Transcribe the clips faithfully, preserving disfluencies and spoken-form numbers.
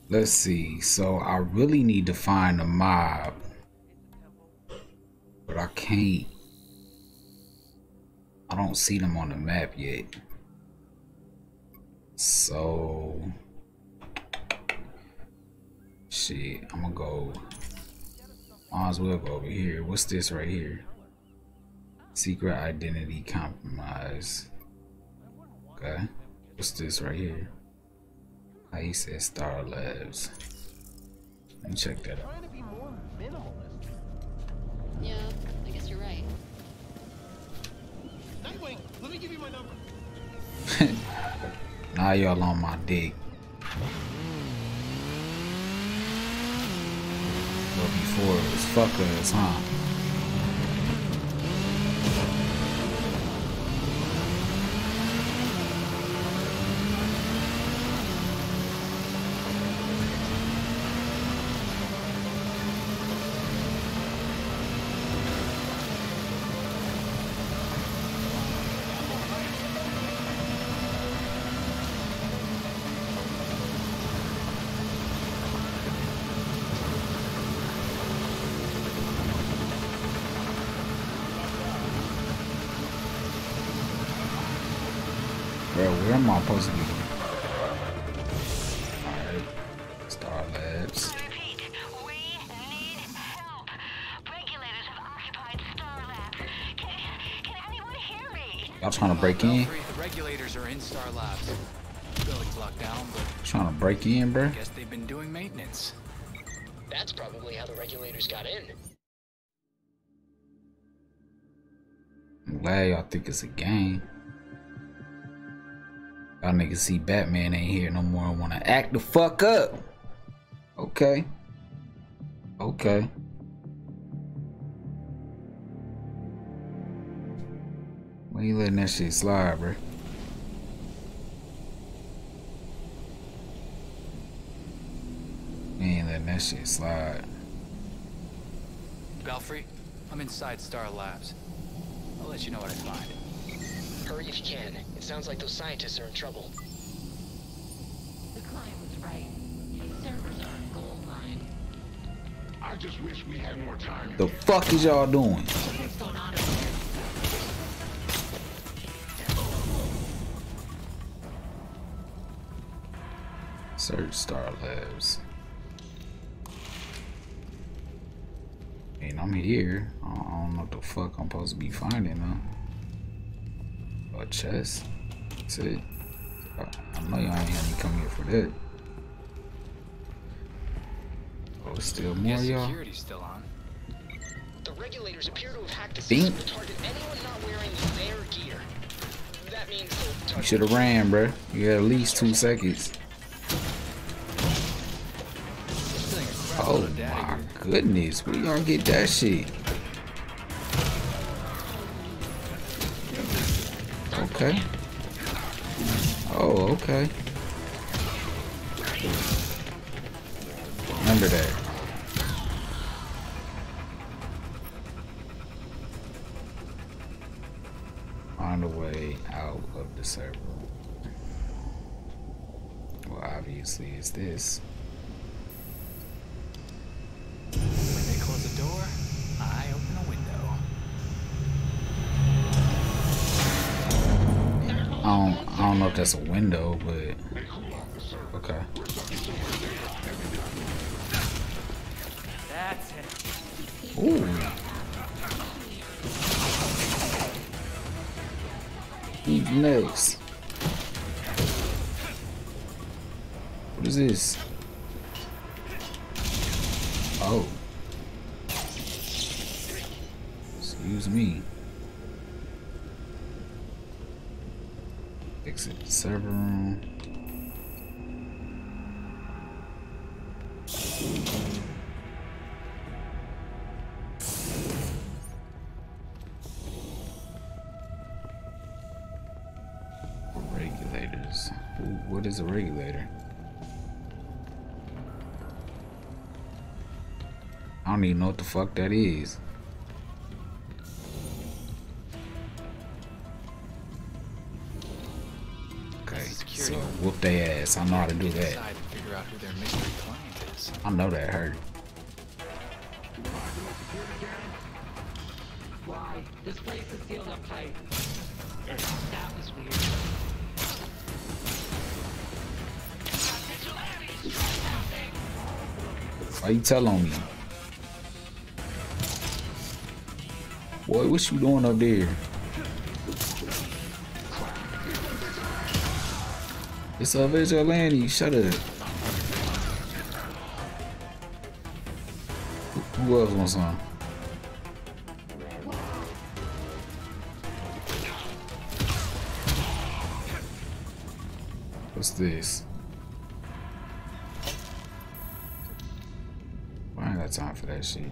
Let's see. So I really need to find a mob, but I can't. I don't see them on the map yet. So shit, I'm gonna go. Might as well go over here. What's this right here? Secret identity compromise. Okay. What's this right here? I he said Star Labs. Let me check that out. Yeah, I guess you're right. Nightwing, let me give you my number. Now y'all on my dick. Well, before it was fuck us, huh? Bro, where am I supposed to be? Alright. Star Labs. I repeat, we need help. Regulators have occupied Star Labs. Can, can anyone hear me? Y'all trying to break in? The regulators are in Star Labs. Building's locked down, but Trying to break in, bro? guess they've been doing maintenance. That's probably how the regulators got in. I'm glad y'all think it's a game. Y'all niggas see Batman ain't here no more and wanna act the fuck up. Okay. Okay. Why you letting that shit slide, bro? You ain't letting that shit slide. Belfry, I'm inside Star Labs. I'll let you know what I find. Hurry if you can. It sounds like those scientists are in trouble. The client was right. His servers are a gold mine. I just wish we had more time. The fuck is y'all doing? What's going on over there? Search Star Labs. I mean, I'm here. I don't know what the fuck I'm supposed to be finding though. A chest. That's it. I, I know y'all ain't had me come here for that. Oh, still more, Guess y'all. security's still on. The regulators appear to have hacked the Think. system to target anyone not wearing their gear. That means they'll You target should have ran, bruh. You had at least two seconds. Oh my goodness, where y'all get that shit? Okay. Oh, okay. Remember that. Find a way out of the server. Well, obviously it's this. When they close the door, I open a window. I don't, I don't know if that's a window, but okay. That's it. Ooh. Who's next? What is this? Oh. Excuse me. Exit the server room. Regulators. Ooh, what is a regulator? I don't even know what the fuck that is. Okay, so whoop they ass. I know how to do that. Inside and figure figure out who their mystery client is. I know that hurt. Why? This place is sealed up tight. That was weird. Why you tell on me? Boy, what you doing up there? It's a vigilante. Shut up. Who else wants some? What's this? I ain't got time for that shit.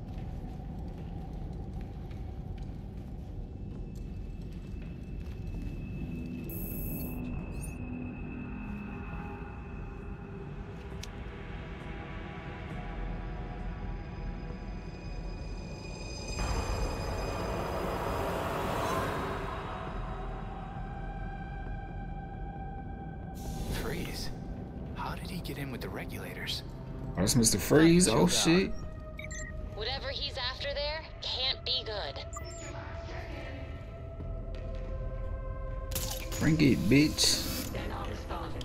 Freeze. How did he get in with the regulators? Oh, that's Mister Freeze. Oh shit. Whatever he's after there can't be good. Bring it, bitch. They're not responding.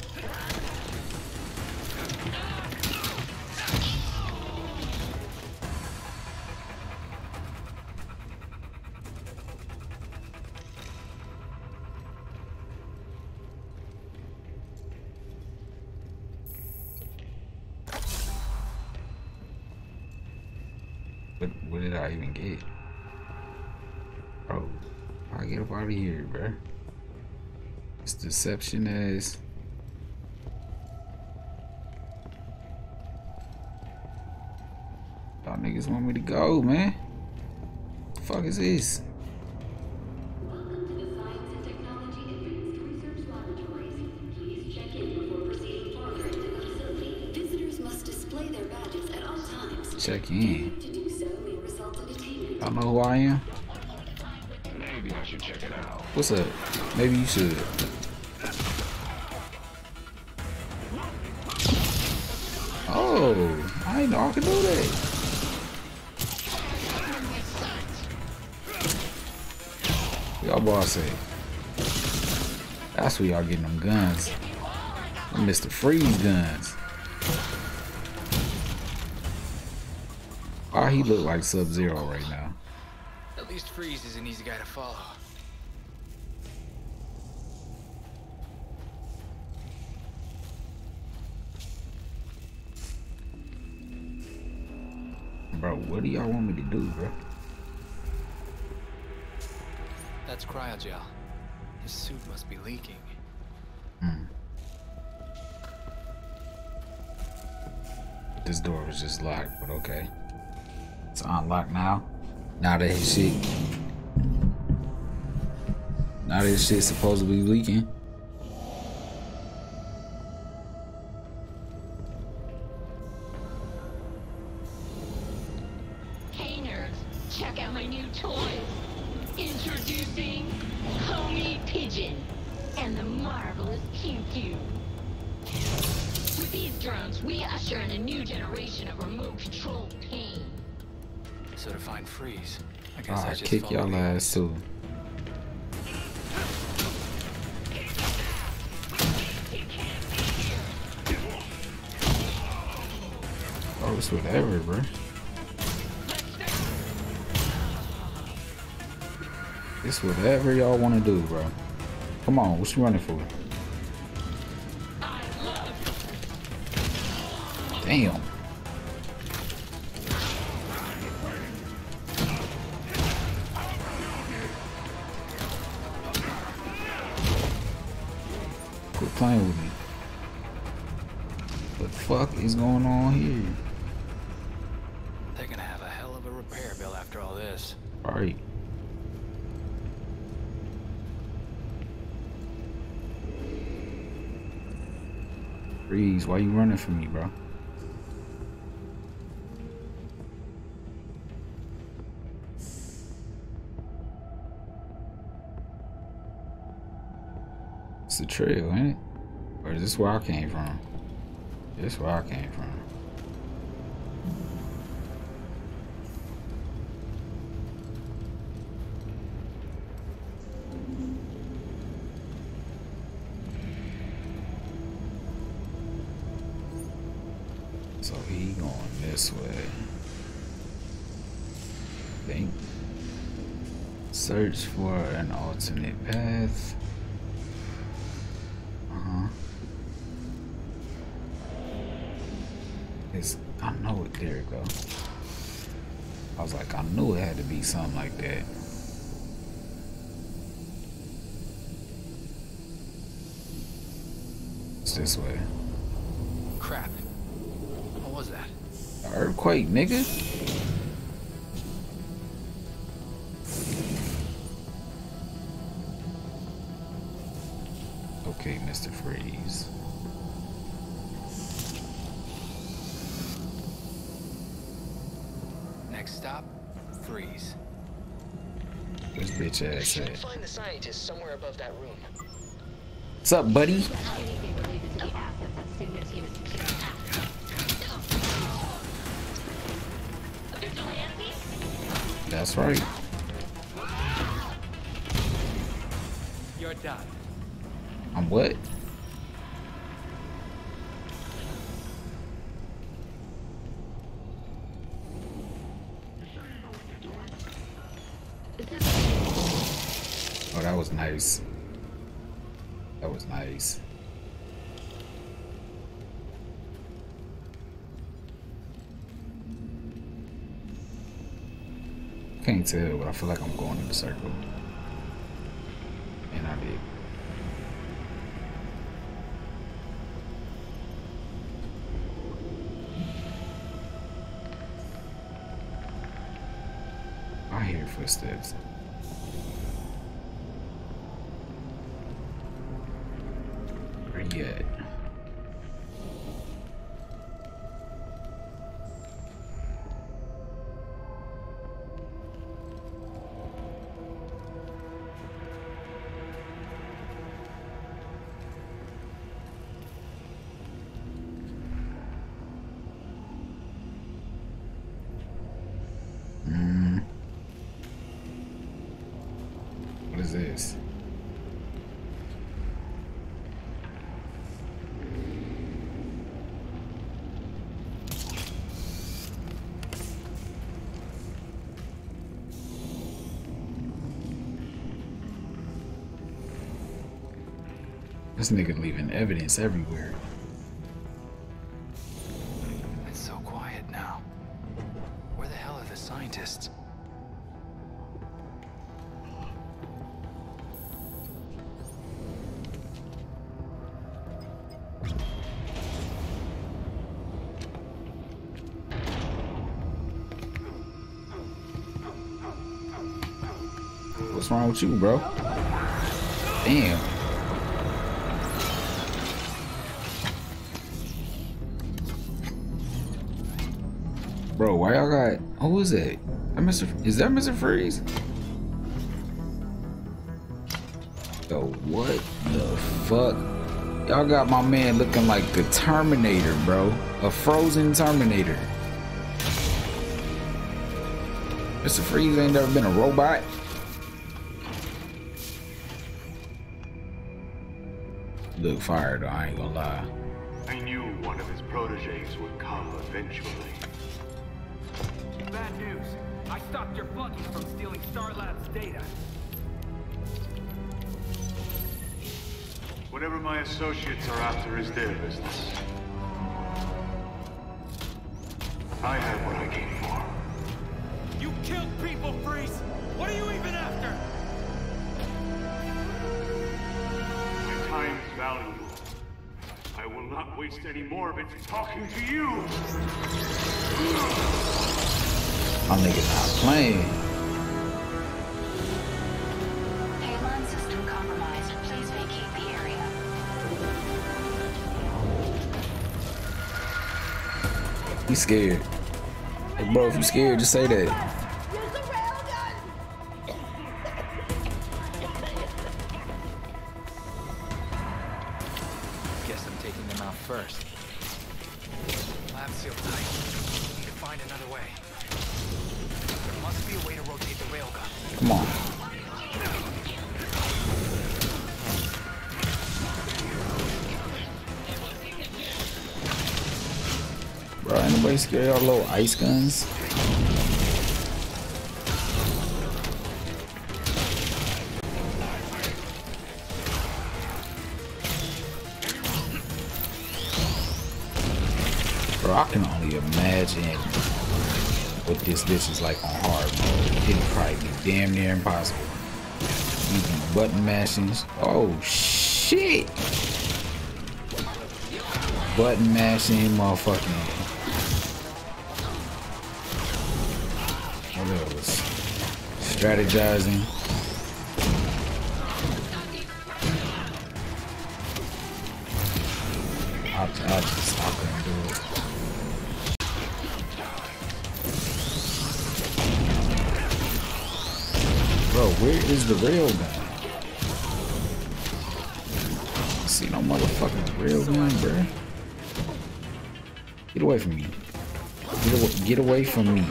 What, what did I even get? Bro, I get up out of here, bro. It's deception as. Y'all niggas want me to go, man. The fuck is this? Welcome to the Science and Technology Advanced Research Laboratories. Please check in before proceeding further into the facility. Visitors must display their badges at all times. Check in. To do so may result in detainment. Y'all know who I am? Maybe I should check it out. What's up? Maybe you should. Oh, I didn't know I could do that. Y'all boss say. That's where y'all getting them guns. Them Mister Freeze guns. Why he look like Sub-Zero right now? At least Freeze is an easy guy to follow. Bro, what do y'all want me to do, bro? That's cryogel. His suit must be leaking. Hmm. This door was just locked, but okay. It's unlocked now. Now that his shit. Now that his shit's supposed to be leaking. Hey nerds, check out my new toys. Introducing Homie Pigeon and the marvelous Q Q. With these drones, we usher in a new generation of remote-controlled pain. So to find Freeze, I guess I Alright, just kick follow y'all the ass too. Oh, it's whatever, bro. It's whatever y'all want to do, bro. Come on, what you running for? Damn. Quit playing with me. What the fuck is going on here? They're gonna have a hell of a repair bill after all this. Alright. Freeze, why you running from me, bro? It's the trail, ain't it? Or is this where I came from? This where I came from. So he going this way. I think. Search for an alternate path. Uh-huh. It's, I know it. There it go. I was like, I knew it had to be something like that. It's this way. Crap. What was that? An earthquake, nigga. Okay, Mister Freeze. Next stop, Freeze. This bitch You ass should at. find the scientist somewhere above that room. What's up, buddy? Anything related to the assets that Cygnus used to kill. That's right. You're done. I'm what? Oh, that was nice. That was nice. Can't tell, but I feel like I'm going in a circle. And I did. I hear footsteps. Where you at? Mm. What is this? This nigga leaving evidence everywhere. It's so quiet now. Where the hell are the scientists? What's wrong with you, bro? Damn. Bro, why y'all got... Who is that? That Mister Is that Mister Freeze? Yo, what the fuck? Y'all got my man looking like the Terminator, bro. A frozen Terminator. Mister Freeze ain't never been a robot. Look fire though, I ain't gonna lie. I knew one of his proteges would come eventually. Bad news. I stopped your flunkies from stealing Star Labs data. Whatever my associates are after is their business. I have what I came for. You killed people, Freeze! What are you even after? My time is valuable. I will not waste any more of it talking to you! My nigga not playing. Payload system compromised. Please vacate the area. He's scared. Hey, bro, if you scared, just say that. Guess I'm taking them out first. Lab sealed tight. Need to find another way. There must be a way to rotate the railgun. Come on. Bro, anybody scared of little ice guns? Bro, I can only imagine what this bitch is like on hard mode. It'd probably be damn near impossible. You be button mashings. Oh shit! Button mashing, motherfucking. What else? Strategizing. I, I just I couldn't do it. Bro, where is the rail gun? I see no motherfucking rail gun, bro. Get away from me. Get away, get away from me.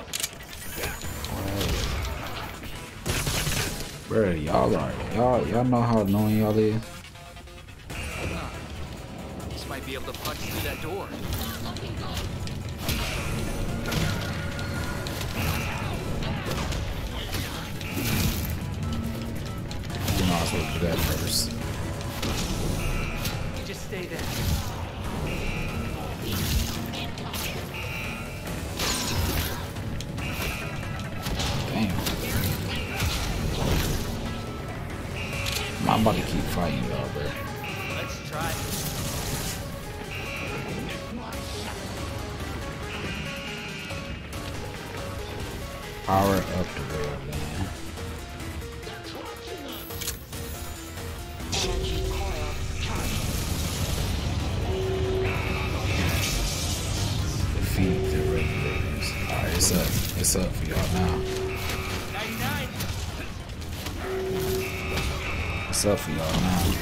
Bro, y'all are y'all y'all know how annoying y'all is. This might be able to punch through that door. You know I was supposed to do that first. You just stay there. I'm about to keep fighting y'all, bro. Let's try. Power up the rail, man. Defeat the regulators. Alright, it's up. It's up for y'all now. ninety-nine. What's up for y'all now?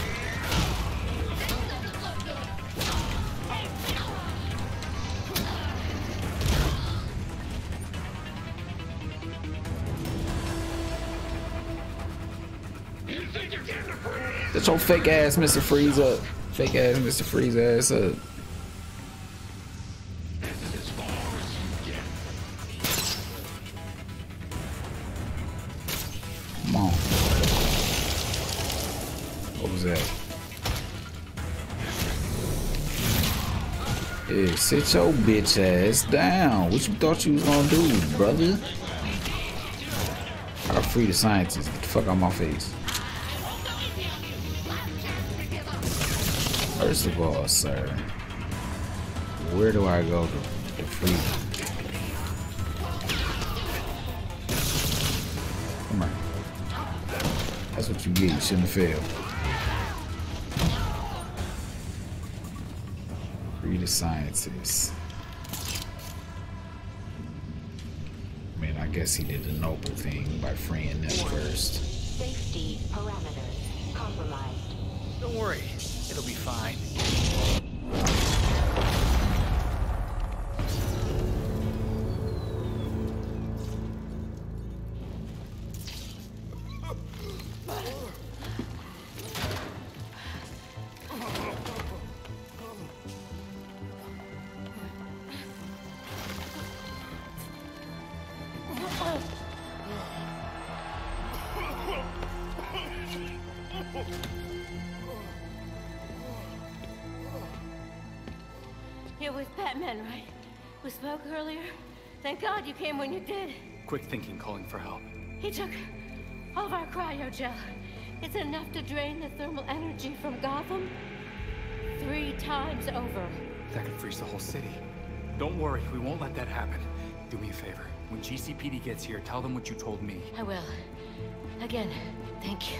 Get your fake ass Mister Freeze up. Fake ass Mister Freeze ass up. Come on. What was that? Hey, sit your bitch ass down. What you thought you was gonna do, brother? I gotta free the scientists. Get the fuck out my face. First of all, sir, where do I go to, to free them? Come on. That's what you get. You shouldn't have failed. Free the scientists. I mean, I guess he did the noble thing by freeing them first. Safety parameters compromised. Don't worry, it'll be fine. It was Batman, right? We spoke earlier. Thank God you came when you did. Quick thinking, calling for help. He took all of our cryogel. It's enough to drain the thermal energy from Gotham three times over. That could freeze the whole city. Don't worry, we won't let that happen. Do me a favor. When G C P D gets here, tell them what you told me. I will. Again, thank you.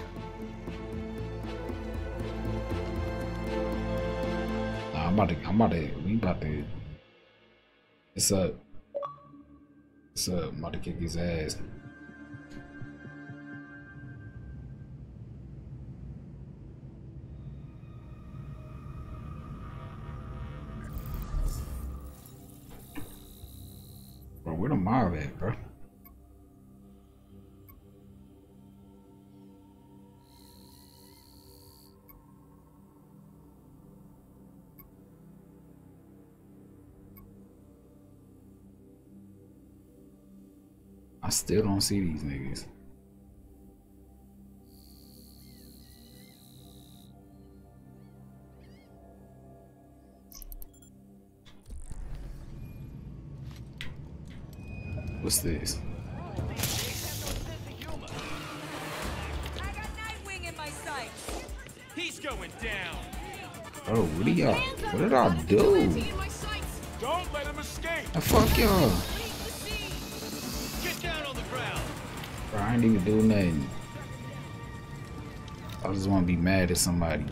Nah, I'm about to, I'm about to, we about to, it's up. It's up, I'm about to kick his ass. Where the mob at, bro? I still don't see these niggas. What's this? I got Nightwing in my sights. He's going down. Oh, what do y'all? What did I do? Don't let him escape. The fuck y'all? Get down on the ground. Bro, I ain't even do nothing. I just want to be mad at somebody.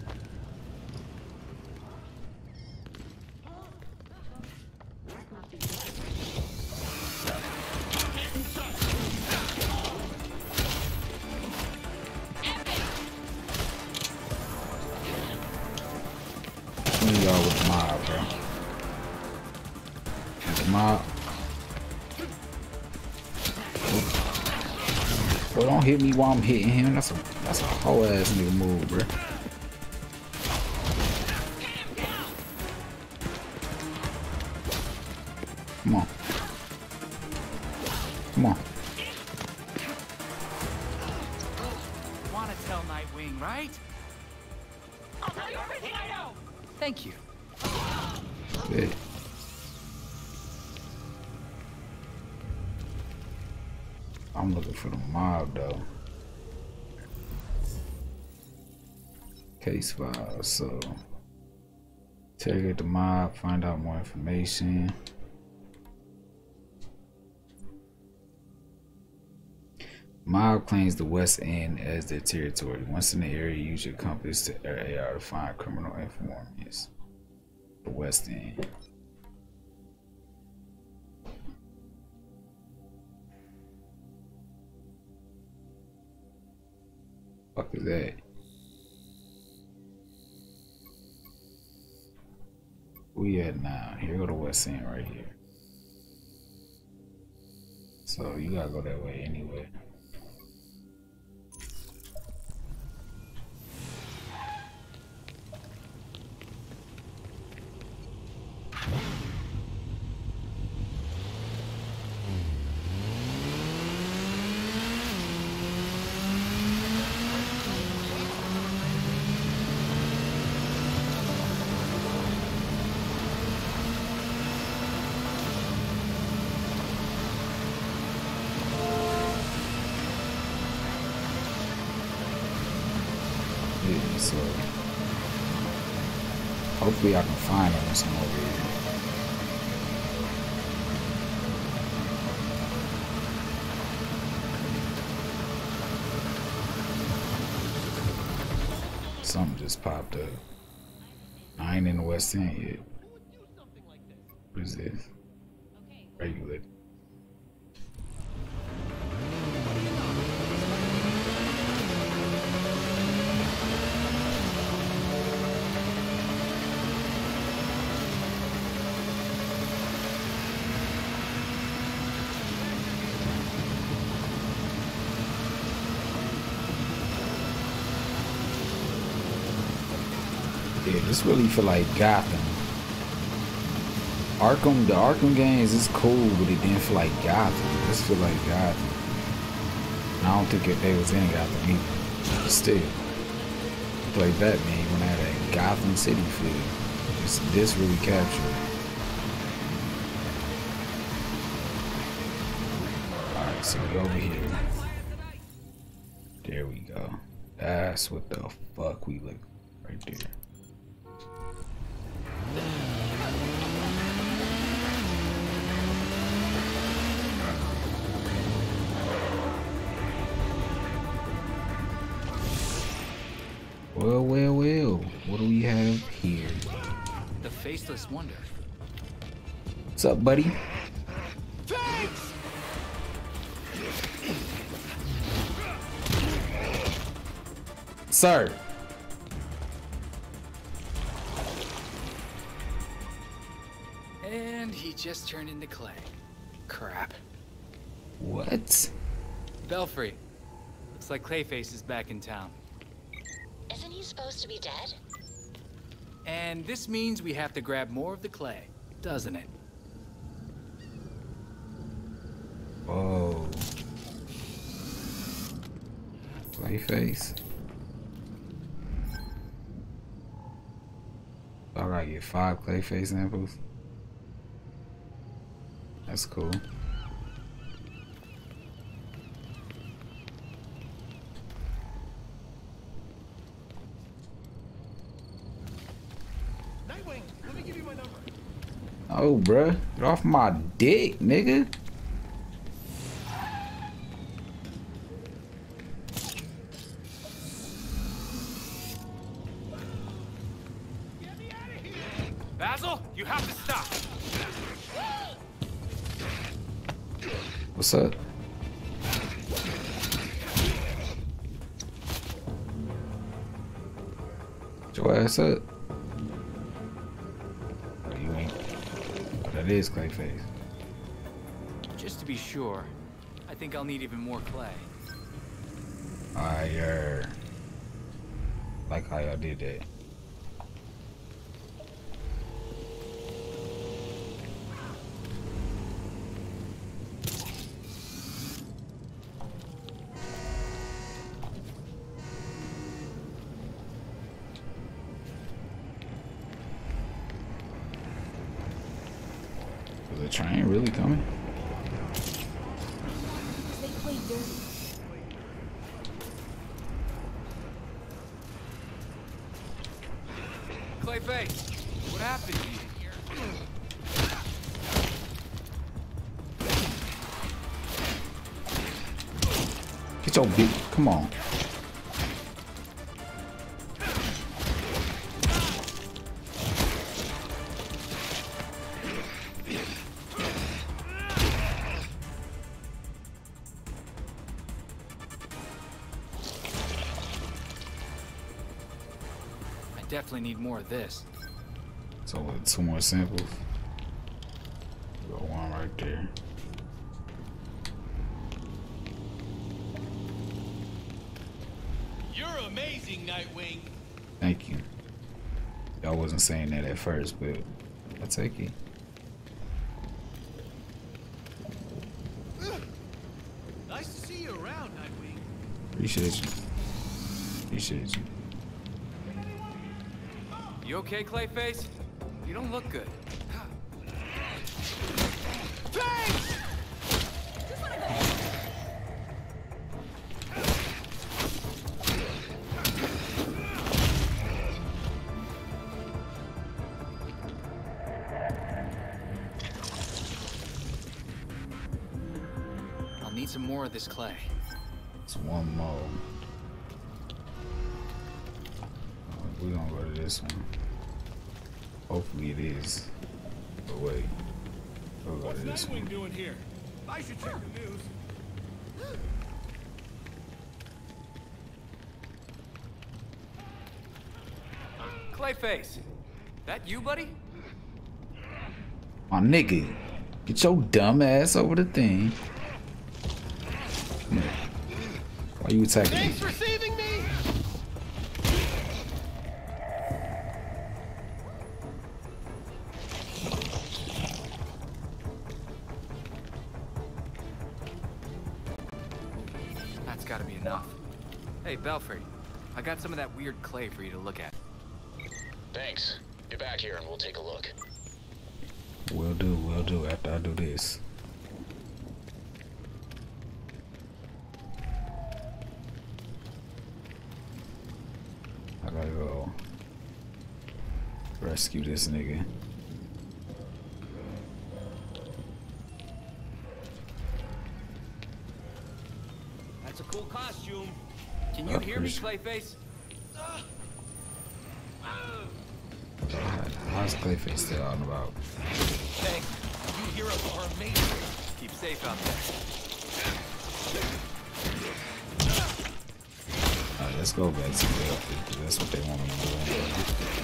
Y'all with the mob, bro. The mob. Bro, don't hit me while I'm hitting him. That's a that's a whole ass nigga move, bro. Come on. Come on. Wanna tell Nightwing, right? I'll tell you everything I know. Thank you. Yeah. I'm looking for the mob though. Case file, so interrogate the mob, find out more information. Mob claims the West End as their territory. Once in the area, use your compass to A R to find criminal informants. The West End. Fuck is that? We at now. Here go the West End right here. So you gotta go that way anyway. So hopefully I can find them some over here. Something just popped up. I ain't in the West End yet. What is this? Regulated. Yeah, this really feel like Gotham. Arkham, the Arkham games is cool, but it didn't feel like Gotham. This feel like Gotham. I don't think if they was in Gotham either. But still, I played Batman when I had a Gotham City feel. This, this really captured it. Alright, so we over here. There we go. That's what the fuck we look right there. Well, well, well. What do we have here? The Faceless Wonder. What's up, buddy? Thanks! Sir. And he just turned into clay. Crap. What? Belfry. Looks like Clayface is back in town. Isn't he supposed to be dead? And this means we have to grab more of the clay, doesn't it? Whoa. Clayface. I gotta get five Clayface samples. That's cool. Nightwing, let me give you my number. Oh, bruh. Get off my dick, nigga. Basil, you have to stop. What's up? Get your ass up. Oh, you ain't. That is Clayface. Just to be sure, I think I'll need even more clay. Fire. Like how y'all did that. Is the train really coming? They play dirty. Clayface, what happened to you? Get your beat. Come on. Definitely need more of this. So with two more samples. Got one right there. You're amazing, Nightwing. Thank you. Y'all wasn't saying that at first, but I'll take it. Nice to see you around, Nightwing. Appreciate you. Appreciate you. You okay, Clayface? You don't look good. I'll need some more of this clay. It's one more. We're gonna go to this one. Hopefully it is. But wait. We'll go What's to this Nightwing one. doing here? I should check the news. Clayface, that you, buddy? My nigga, get your dumb ass over the thing. Come here. Why you attacking me? Thanks for saving me. That's gotta be enough. Hey, Belfry, I got some of that weird clay for you to look at. Thanks. Get back here and we'll take a look. Will do, will do after I do this. I gotta go rescue this nigga. That's a cool costume. Can you hear me, Clayface? How's Clayface still out and about? Thanks. You heroes are amazing. Keep safe out there. Alright, let's go back to Belfry, because that's what they want me to do.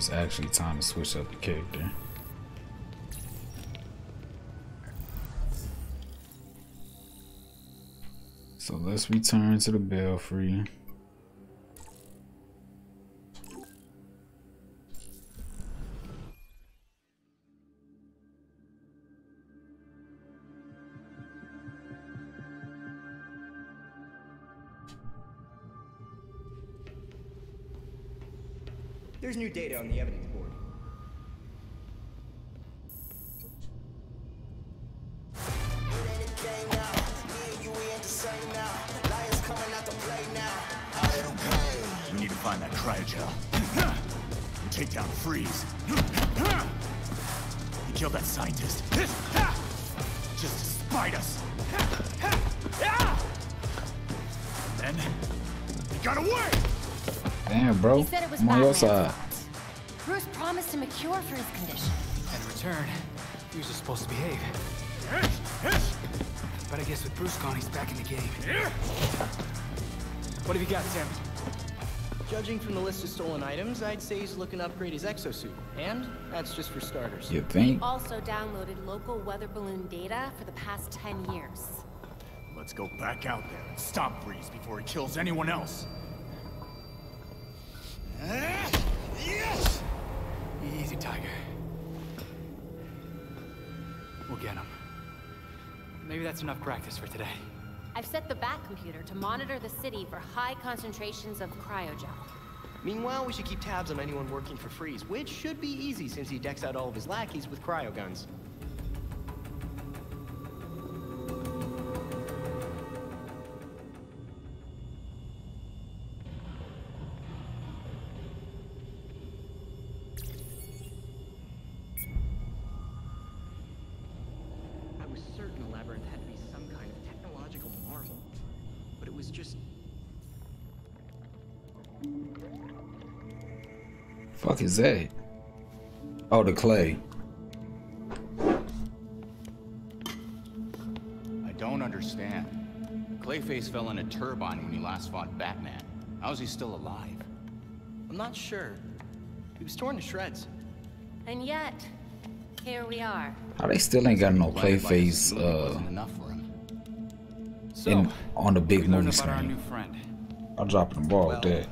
it's actually time to switch up the character. So let's return to the Belfry. There's new data on the evidence board. We need to find that cryogel. And take down Freeze. He killed that scientist. Just to spite us. And then, he got away! Damn, bro. He said it was I'm on your Batman's side. fault. Bruce promised him a cure for his condition. In return, he was just supposed to behave. But I guess with Bruce gone, he's back in the game. What have you got, Tim? Judging from the list of stolen items, I'd say he's looking to upgrade his exosuit. And that's just for starters. You think? Also downloaded local weather balloon data for the past ten years. Let's go back out there and stop Freeze before he kills anyone else. Easy, Tiger. We'll get him. Maybe that's enough practice for today. I've set the Bat computer to monitor the city for high concentrations of cryogel. Meanwhile, we should keep tabs on anyone working for Freeze, which should be easy since he decks out all of his lackeys with cryo guns. Fuck is that? Oh, the clay. I don't understand. Clayface fell in a turbine when he last fought Batman. How's he still alive? I'm not sure. He was torn to shreds. And yet, here we are. How they still ain't got no Clayface uh in on the big movie screen? I'm dropping the ball well, with that.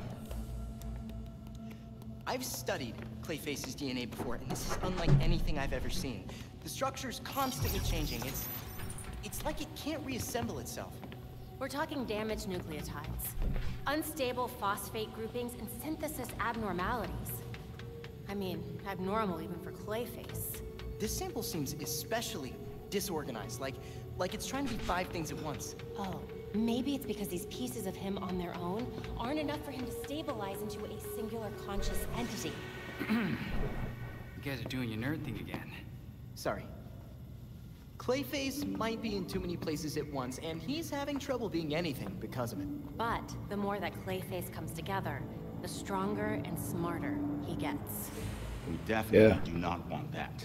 I've studied Clayface's D N A before, and this is unlike anything I've ever seen. The structure's constantly changing. It's it's like it can't reassemble itself. We're talking damaged nucleotides, unstable phosphate groupings, and synthesis abnormalities. I mean, abnormal even for Clayface. This sample seems especially disorganized, like like it's trying to be five things at once. Oh, maybe it's because these pieces of him on their own aren't enough for him to stabilize into a singular conscious entity. You guys are doing your nerd thing again. Sorry. Clayface might be in too many places at once, and he's having trouble being anything because of it. But the more that Clayface comes together, the stronger and smarter he gets. We definitely Yeah. do not want that.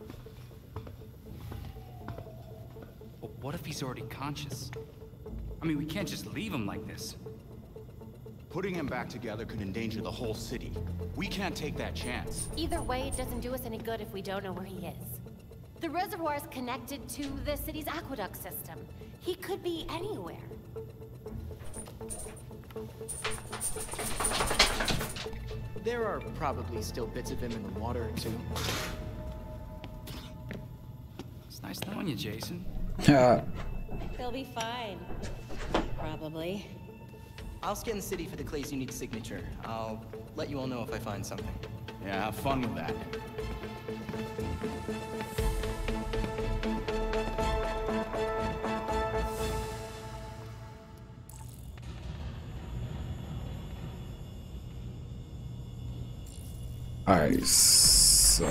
But what if he's already conscious? I mean, we can't just leave him like this. Putting him back together could endanger the whole city. We can't take that chance. Either way, it doesn't do us any good if we don't know where he is. The reservoir is connected to the city's aqueduct system. He could be anywhere. There are probably still bits of him in the water, too. It's nice knowing you, Jason. He'll be fine. Probably. I'll scan the city for the Clay's unique signature. I'll let you all know if I find something. Yeah, have fun with that. Alright, so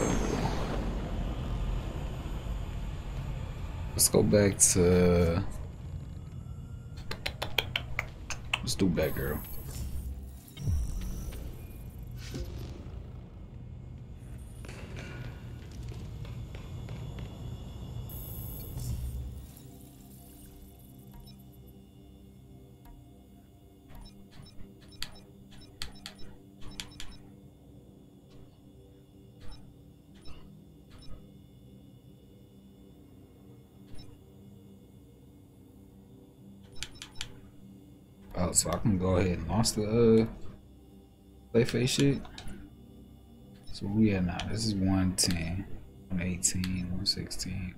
let's go back to let's do Batgirl. Oh, so I can go ahead and launch the uh, Clayface shit. So where we at now? This is one ten, one eighteen, one sixteen.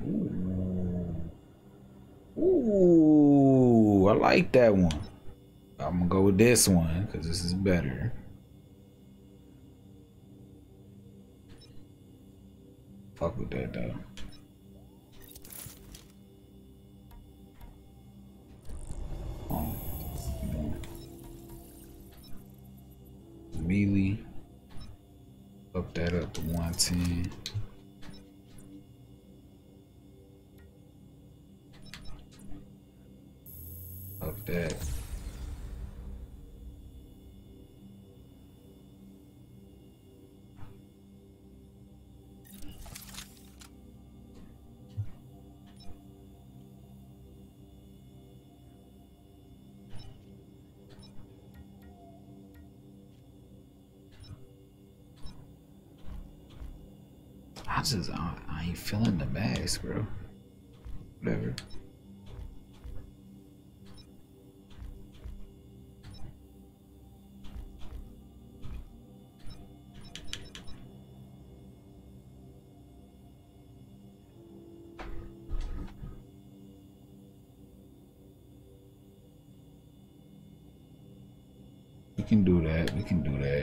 Ooh. Ooh, I like that one. I'm gonna go with this one because this is better. Fuck with that though. Oh, melee. Up that up to one ten. Up that. I just, I, I ain't feeling the mask, bro. Whatever. We can do that, we can do that.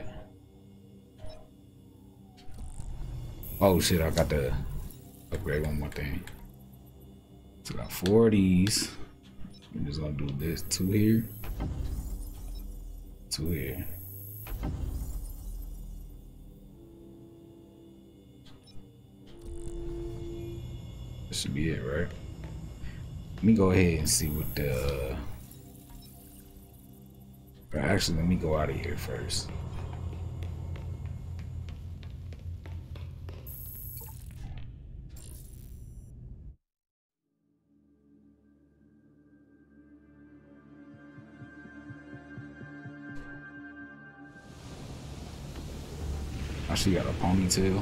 Oh shit, I got to upgrade one more thing. So I got four of these. I'm just gonna do this. Two here. Two here. That should be it, right? Let me go ahead and see what the... Or actually, let me go out of here first. She got a ponytail.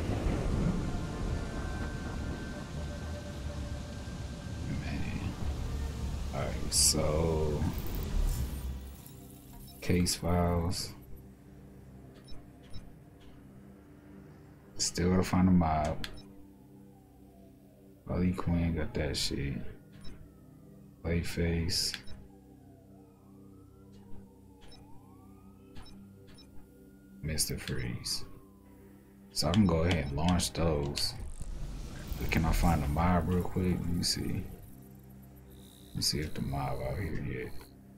Man. Alright, so case files. Still gotta find a mob. Harley Quinn got that shit. Clayface. Mister Freeze. So I can go ahead and launch those. But can I find a mob real quick? Let me see. Let me see if the mob out here yet.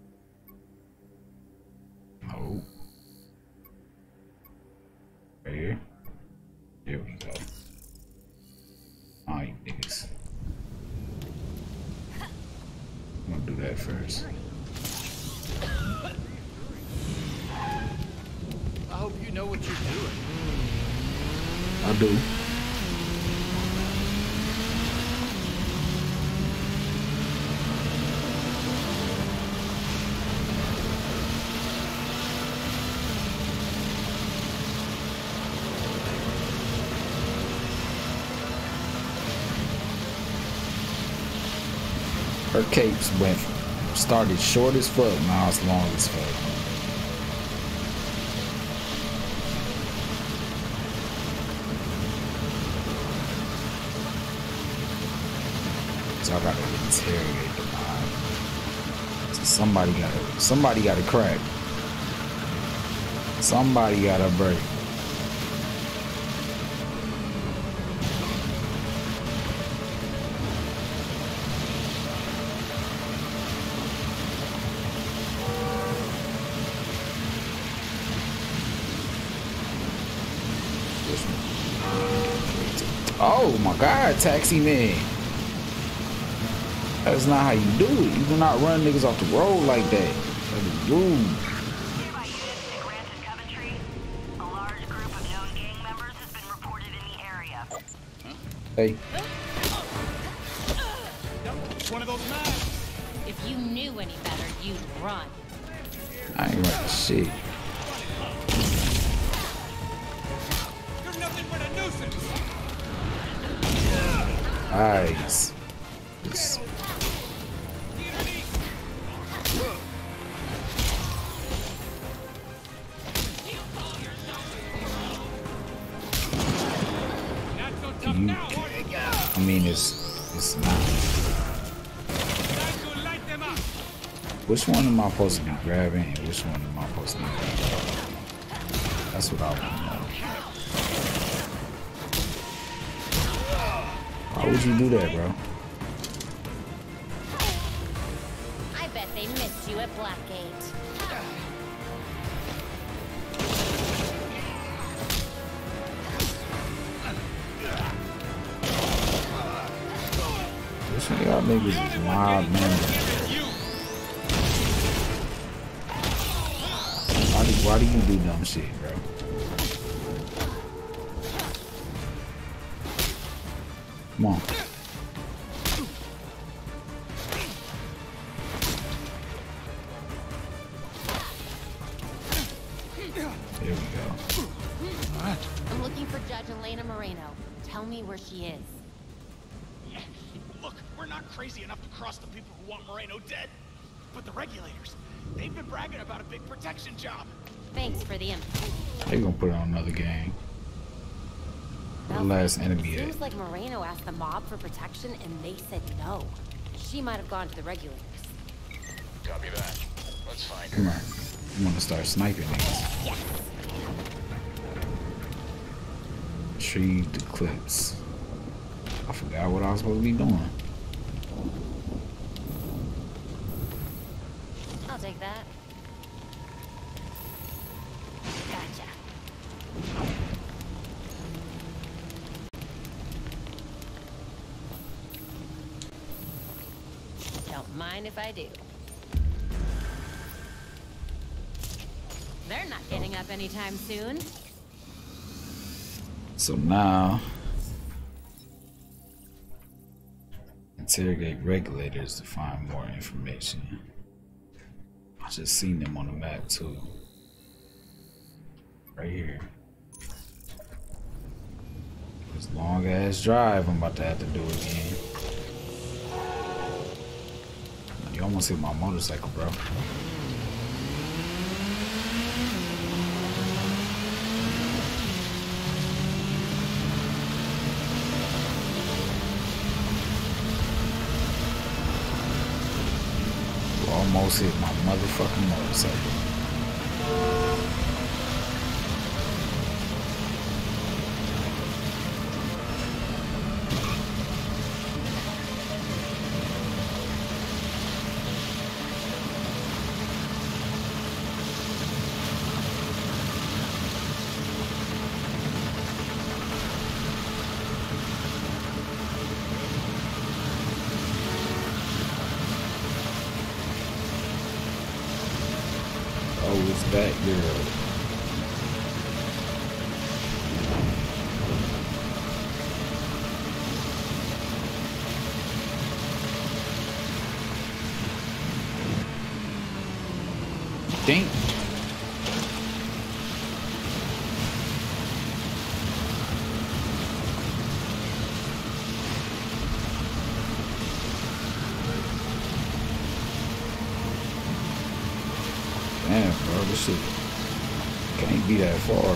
No. Right here. There we go. Alright, niggas. I'm gonna do that first. I hope you know what you're doing. I do. Her capes went started short as fuck, now it's long as fuck. So I gotta interrogate the mob. So somebody gotta somebody gotta crack. Somebody gotta break. Oh my God, Taxi Man. That's not how you do it. You do not run niggas off the road like that. That is rude. Hey. One of those knives. If you knew any better, you'd run. I ain't running shit. You're nothing but a nuisance. Nice. Just... it's it's not. Which one am I supposed to be grabbing and which one am I supposed to be grabbing? That's what I want to know. Why would you do that, bro? I bet they missed you at Blackgate. Which one of y'all niggas is wild, man? Why do, why do you do dumb shit, bro? Come on. Here we go. I'm looking for Judge Elena Moreno. Tell me where she is. Look, we're not crazy enough to cross the people who want Moreno dead. But the regulators, they've been bragging about a big protection job. Thanks for the info. They gonna put it on another game. The last enemy. It seems like Moreno asked the mob for protection and they said no. She might have gone to the regulators. Copy that. Let's find her. Come on. I'm gonna start sniping niggas. Yes. Retrieve the clips. I forgot what I was supposed to be doing. I'll take that. Gotcha. Don't mind if I do. They're not getting up anytime soon. So now, interrogate regulators to find more information. I just seen them on the map too. Right here. This long ass drive I'm about to have to do again. You almost hit my motorcycle, bro. You almost hit my motherfucking motorcycle. That girl. Dang. Damn, bro, this shit can't be that far.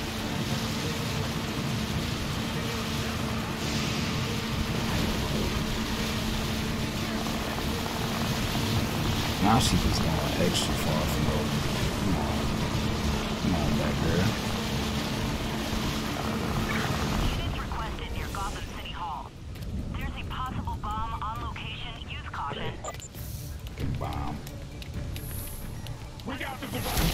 Now she just going extra far from over. Come on. Come on back, girl. Units requested near Gotham City Hall. There's a possible bomb on location. Use caution. Bomb. We got the bomb.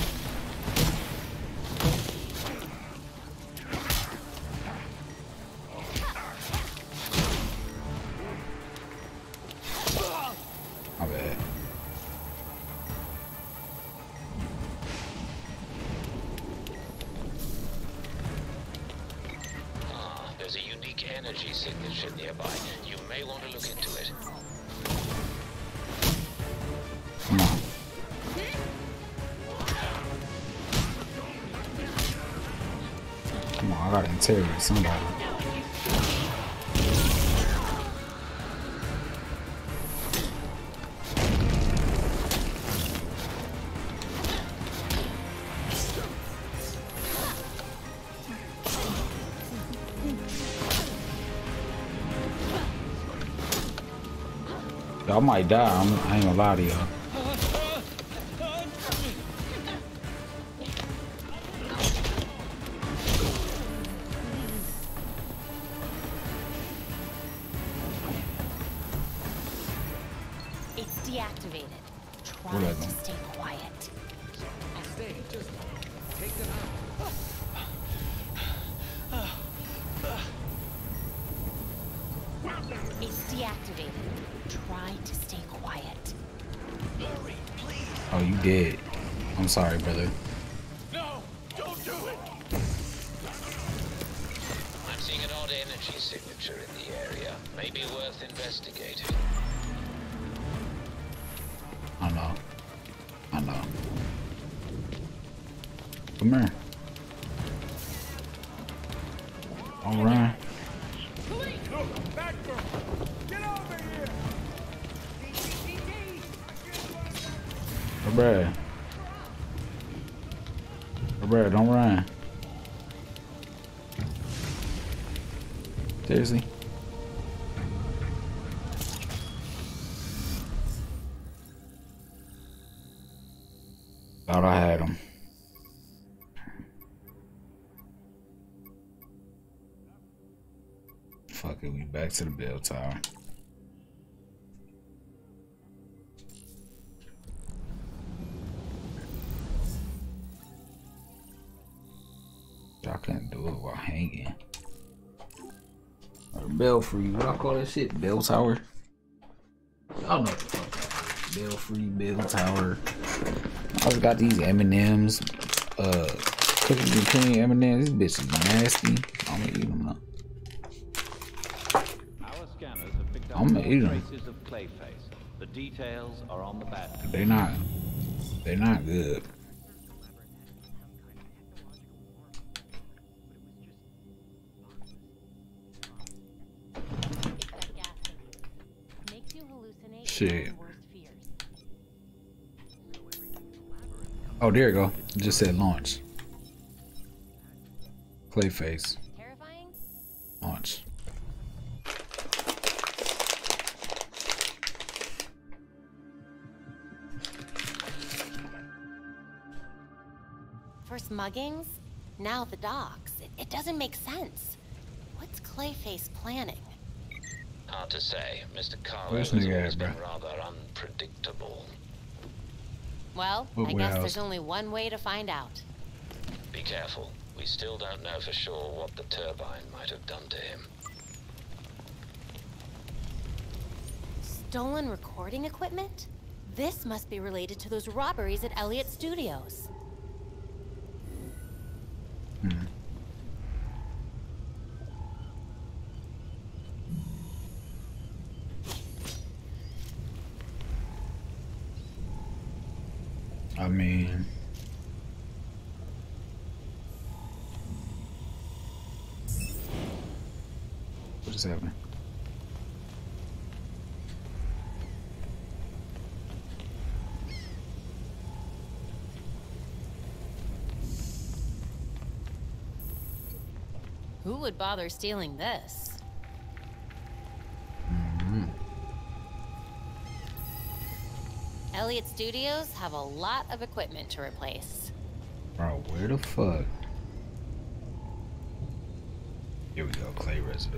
My bad. Ah, there's a unique energy signature nearby. You may want to look into it. Come on. Come on, I gotta interrogate somebody. I might die. I'm, I ain't gonna lie to y'all. It's deactivated. Try Whatever. to stay quiet. Stay, just take them out. It's deactivated. Try to stay quiet. Hurry, please. Oh, you dead. I'm sorry, brother. No, don't do it. I'm seeing an odd energy signature in the area. Maybe worth investigating. I know. I know. Come here. All right. Look, back girl. Get over here. Hey, Brad. Hey, Brad, don't run. Seriously? Thought I had him. Fuck it, we back to the bell tower. Y'all couldn't do it while hanging. Or Belfry, what I call that shit? Bell tower? Y'all know what the fuck that is. Belfry, bell tower. I just got these M and M's, uh, cookies and cream M and M's. These bitches nasty. I'm gonna eat them up. Our scanners have picked up I'm gonna eat 'em. traces of Clayface. The details are on the battery. They not. They not good. Makes you hallucinate Shit. your worst fears. Oh, there you go. It just said launch. Clayface. Terrifying? Launch. First muggings, now the docks. It, it doesn't make sense. What's Clayface planning? Hard to say. Mister Carlo Where's has nigga always at, been bruh? rather unpredictable. Well, What I guess warehouse? there's only one way to find out. Be careful. We still don't know for sure what the turbine might have done to him. Stolen recording equipment? This must be related to those robberies at Elliott Studios. Hmm. I mean, what is happening? Who would bother stealing this? Mm-hmm. Elliott Studios have a lot of equipment to replace. Bro, where the fuck? Here we go, clay residue.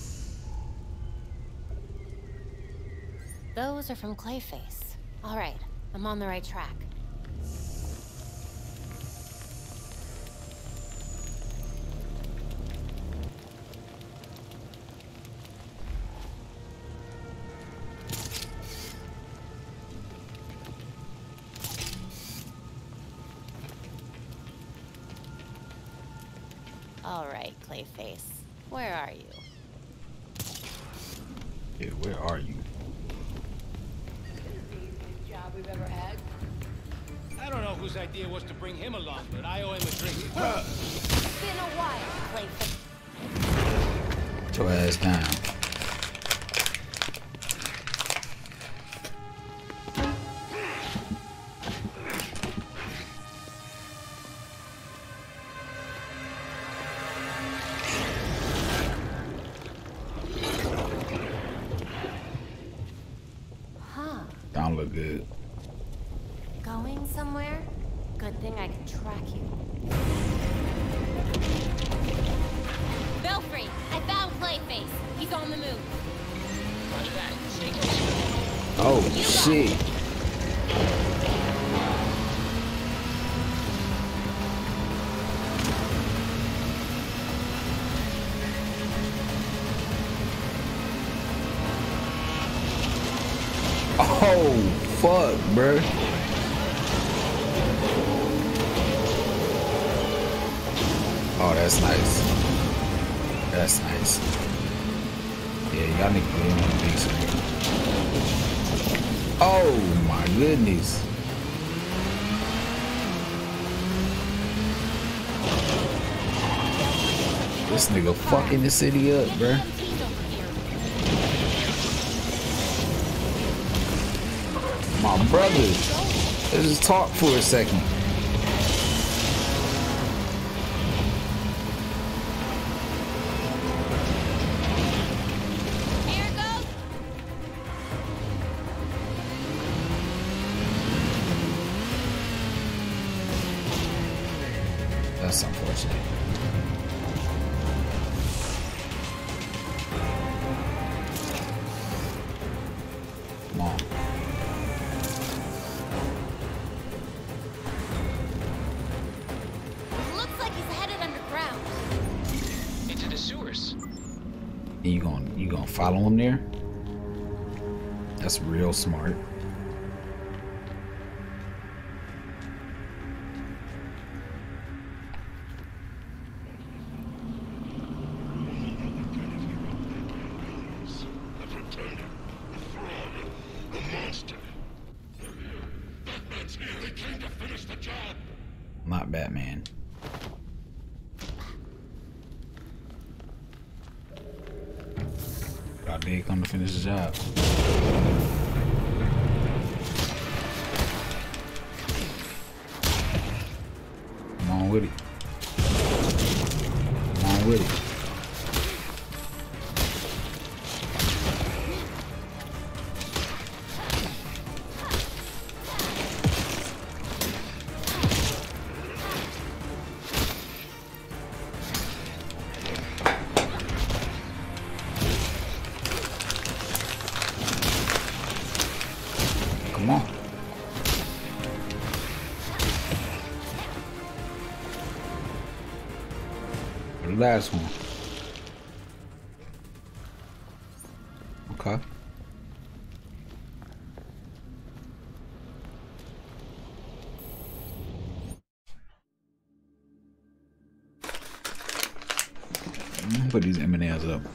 Those are from Clayface. All right, I'm on the right track. All right, Clayface. Where are you? Yeah, where are you? Job we've ever had. I don't know whose idea was to bring him along, but I owe him a drink. It's been a while, Clayface. Put your ass down. good. Going somewhere? Good thing I can track you. Belfry, I found Clayface. He's on the move. Roger that. Stay close. Oh, shit. Oh, fuck, bruh. Oh, that's nice. That's nice. Yeah, y'all need to put him on the big screen. Oh, my goodness. This nigga fucking the city up, bruh. My brother, let's just talk for a second. Here goes. That's unfortunate. Come on. And you gonna you gonna follow him there? That's real smart. Not Batman. I did come to finish the job. Come on with it. Come on with it. Come on. The last one. Okay. I'm gonna put these M and M's up.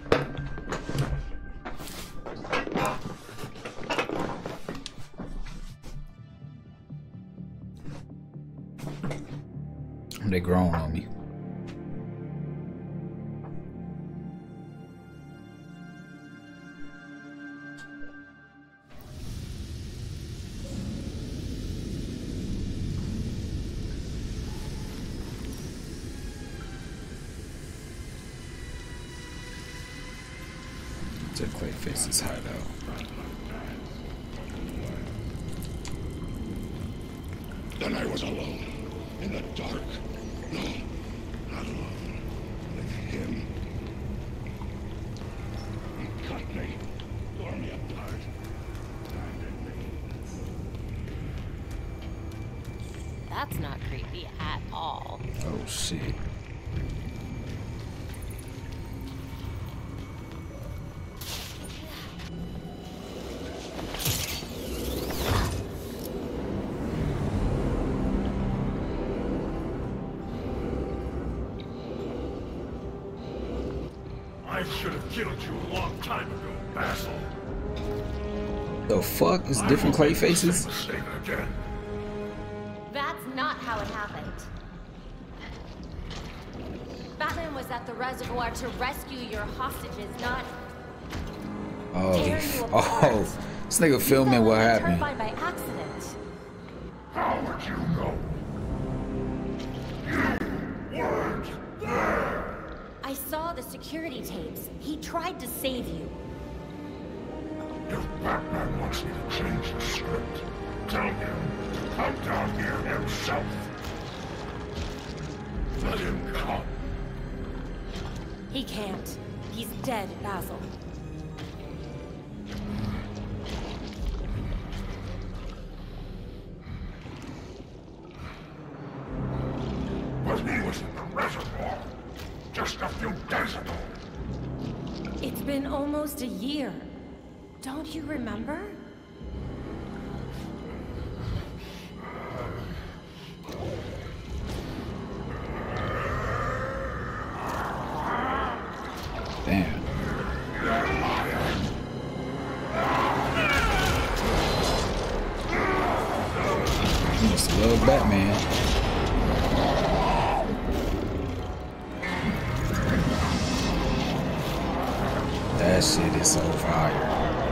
They growing on me. To Clayface's hideout. Then I was alone in the dark. No, not alone. With him. He cut me, tore me apart. That's not creepy at all. Oh shit. I should have killed you a long time ago, Basil. The fuck is different Clayfaces? Again. That's not how it happened. Batman was at the reservoir to rescue your hostages, not Oh, tear he, you apart. oh, this nigga filming what happened. Turbine by accident. How would you know? You weren't there. I saw the security tapes. He tried to save you. If Batman wanted wants me to change the script. Tell him to come down here himself. Let him come. He can't. He's dead, Basil. But he was in the reservoir just a few days ago. It's been almost a year. Don't you remember? Damn. He must love Batman. That shit is so fire.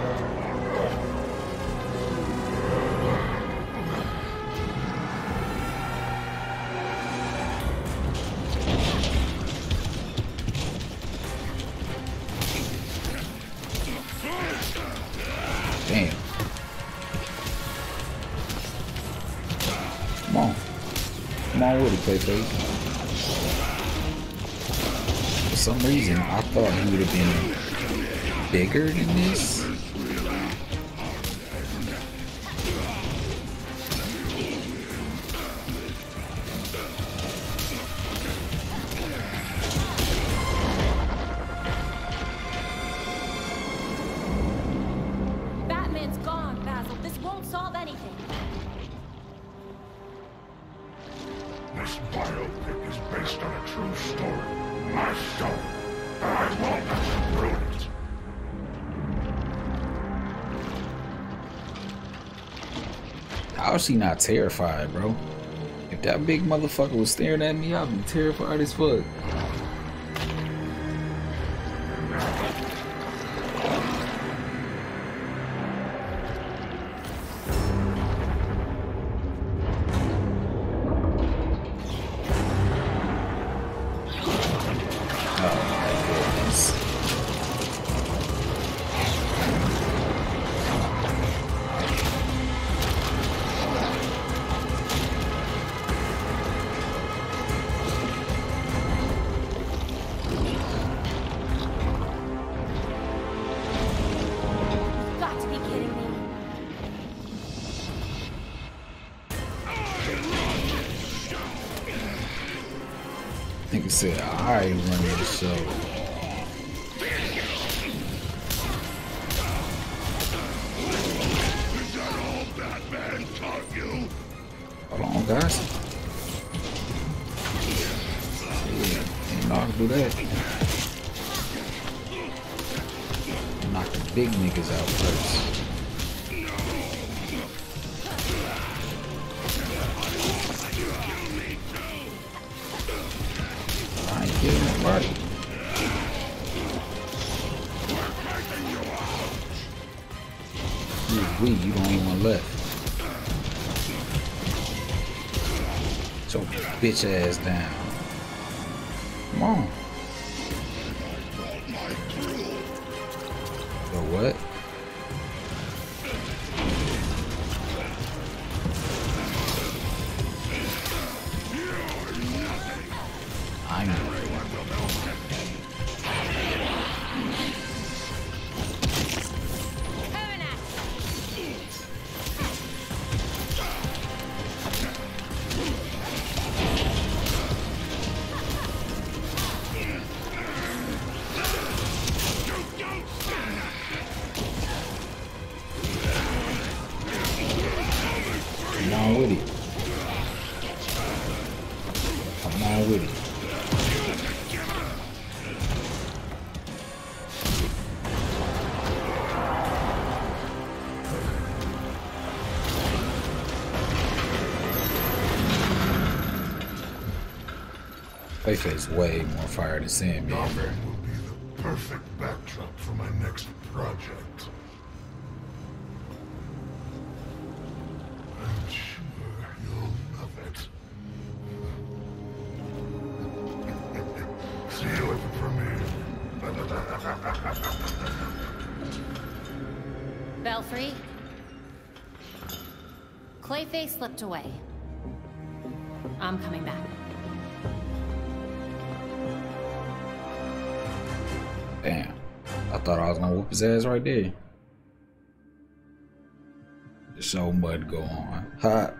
Damn. Come on. Come on with it, Clayface. For some reason, I thought he would have been bigger than this. Batman's gone, Basil. This won't solve anything. This biopic is based on a true story. My story. I won't let you ruin it. How is she not terrified, bro? If that big motherfucker was staring at me, I'd be terrified as fuck. Nigga said, I ain't running the show. Is that all Batman taught you? Hold on, guys. Yeah, ain't know how to do that. Knock the big niggas out first. I ain't killing nobody. You weak, you don't even want left. So bitch ass down. Come on. So what? I'm Come on with it. Come on with it. Clayface way more fire than Sandman, bro. Will be the perfect backdrop for my next project. I'm sure you'll love it. See you at the premiere. Belfry, Clayface slipped away. I'm coming back. Damn. I thought I was gonna whoop his ass right there. The show mud go on. Hot.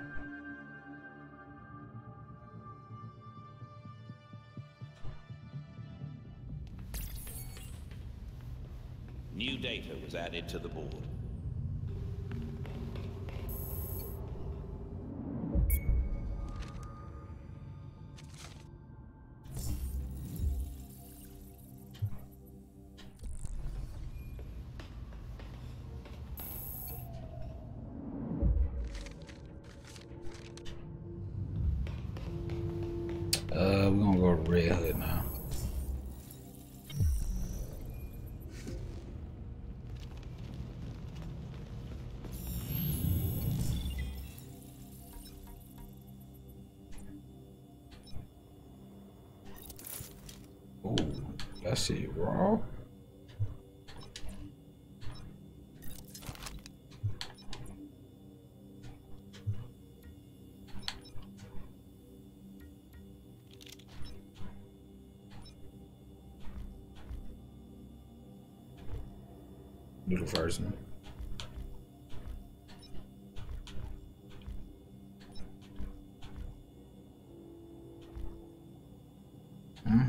New data was added to the board. Uh, we're gonna go to Red Hood now. Oh, that shit raw. Do the first one. Hmm.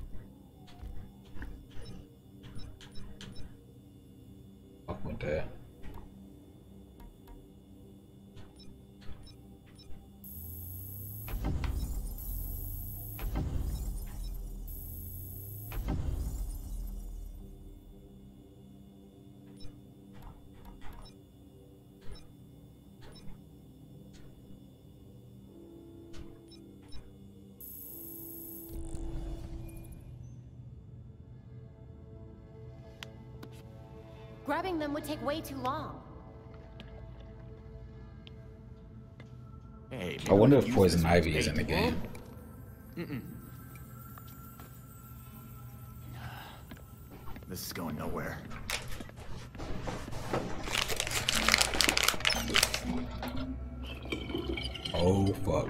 Fuck with that. Grabbing them would take way too long. Hey, I wonder if Poison Ivy is in the game. Mm-mm. This is going nowhere. Oh fuck.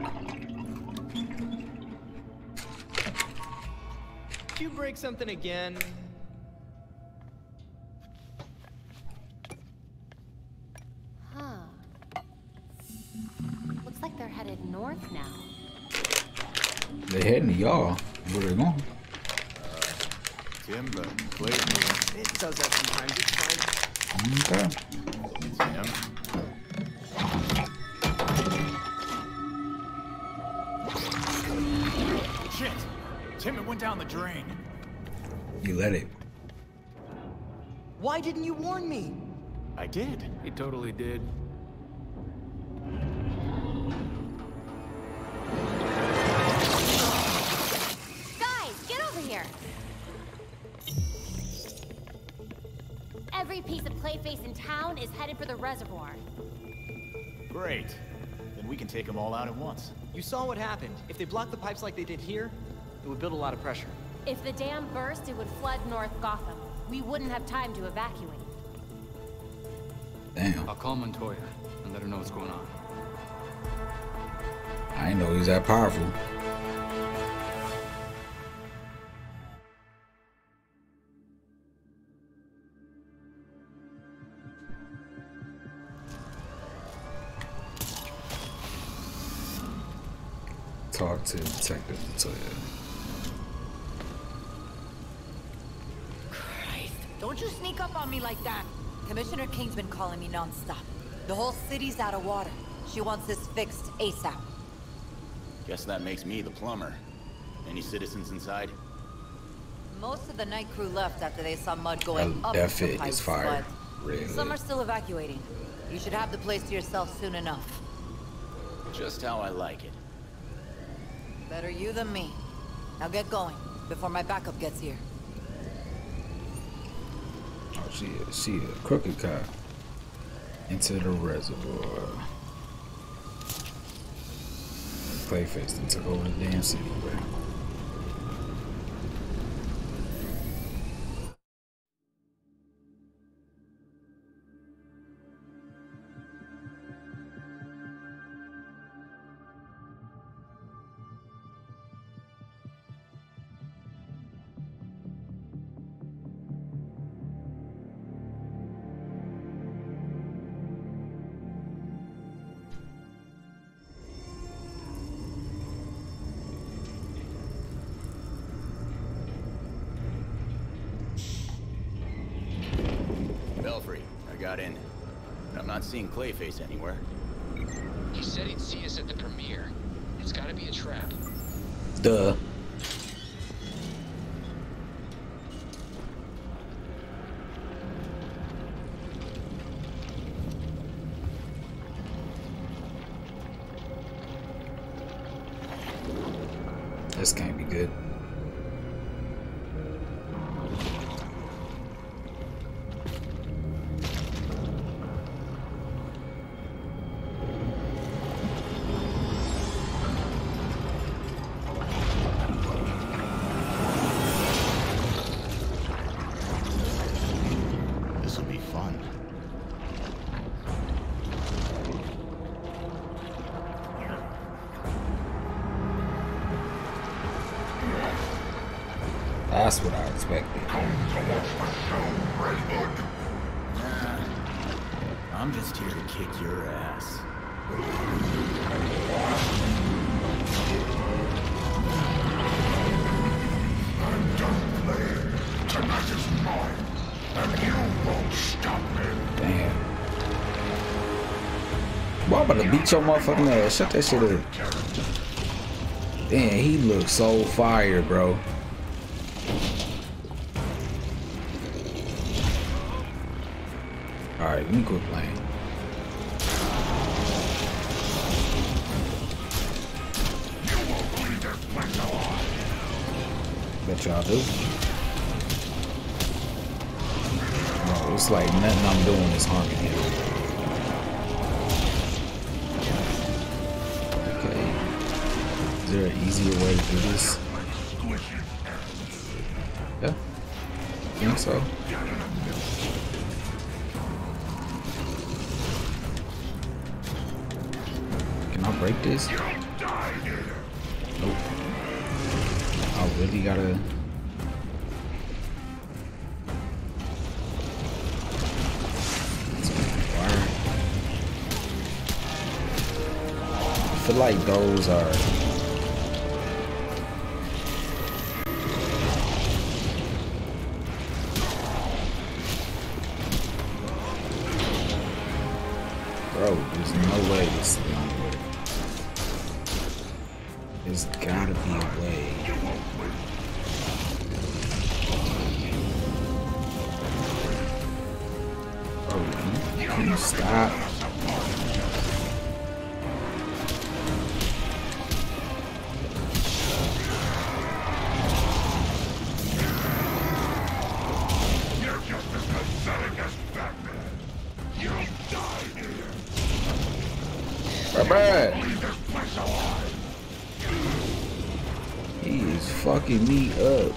Did you break something again? Huh. Looks like they're headed north now. They heading to y'all. Where they going? Timber, clear. It does that sometimes. It's fine. Okay. Tim. Shit! Tim, it went down the drain. You let it. Why didn't you warn me? I did. He totally did. Guys, get over here! Every piece of Clayface in town is headed for the reservoir. Great. Then we can take them all out at once. You saw what happened. If they blocked the pipes like they did here, it would build a lot of pressure. If the dam burst, it would flood North Gotham. We wouldn't have time to evacuate. Damn. I'll call Montoya and let her know what's going on. I didn't know he was that powerful. Talk to Detective Montoya. Christ, don't you sneak up on me like that. Commissioner King's been calling me non-stop. The whole city's out of water. She wants this fixed ASAP. Guess that makes me the plumber. Any citizens inside? Most of the night crew left after they saw mud going That, up that the fit pipes, is fire. but Really. some are still evacuating. You should have the place to yourself soon enough. Just how I like it. Better you than me. Now get going, before my backup gets here. Oh, she a, she a crooked cop. Into the reservoir. Clayface and took over the damn city, bro. Not seeing Clayface anywhere. He said he'd see us at the premiere. It's gotta be a trap. Duh. This can't be good. This'll be fun. That's what I expected. I'm just here to kick your ass. I'm done playing. Tonight is mine, and you won't stop me. Damn. Boy, I'm about to beat your motherfucking ass. Shut that shit up. Damn, he looks so fire, bro. Alright, let me quit playing. Bet y'all do. Bro, it's like nothing I'm doing is harming him. Okay. Is there an easier way to do this? Yeah. I think so. Can I break this? Nope. I really gotta. I feel like those are. Bro, there's no way this is gonna work. There's gotta be a way. Bro, can you, can you stop? You're just as pathetic as Batman. You'll die here. Bye bye. He is fucking me up.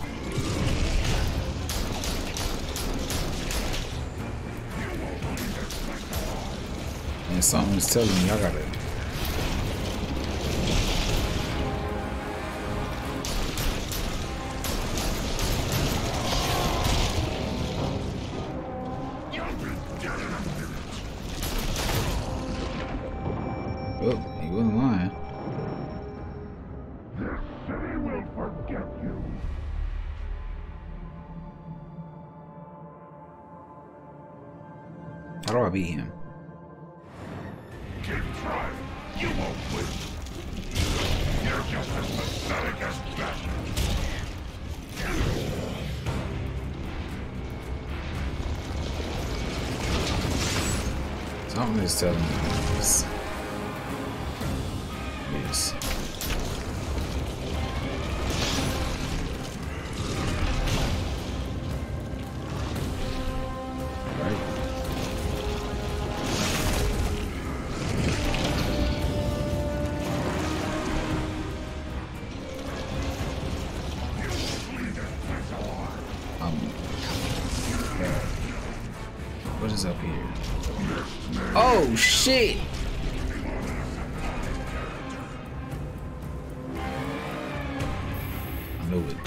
And something's telling me I gotta. Oh, he wasn't lying. They will forget you. How do I beat him? Keep trying. You won't win. You're just as pathetic as Batman. Something is telling me this. Yes. What is up here? Oh shit! I knew it.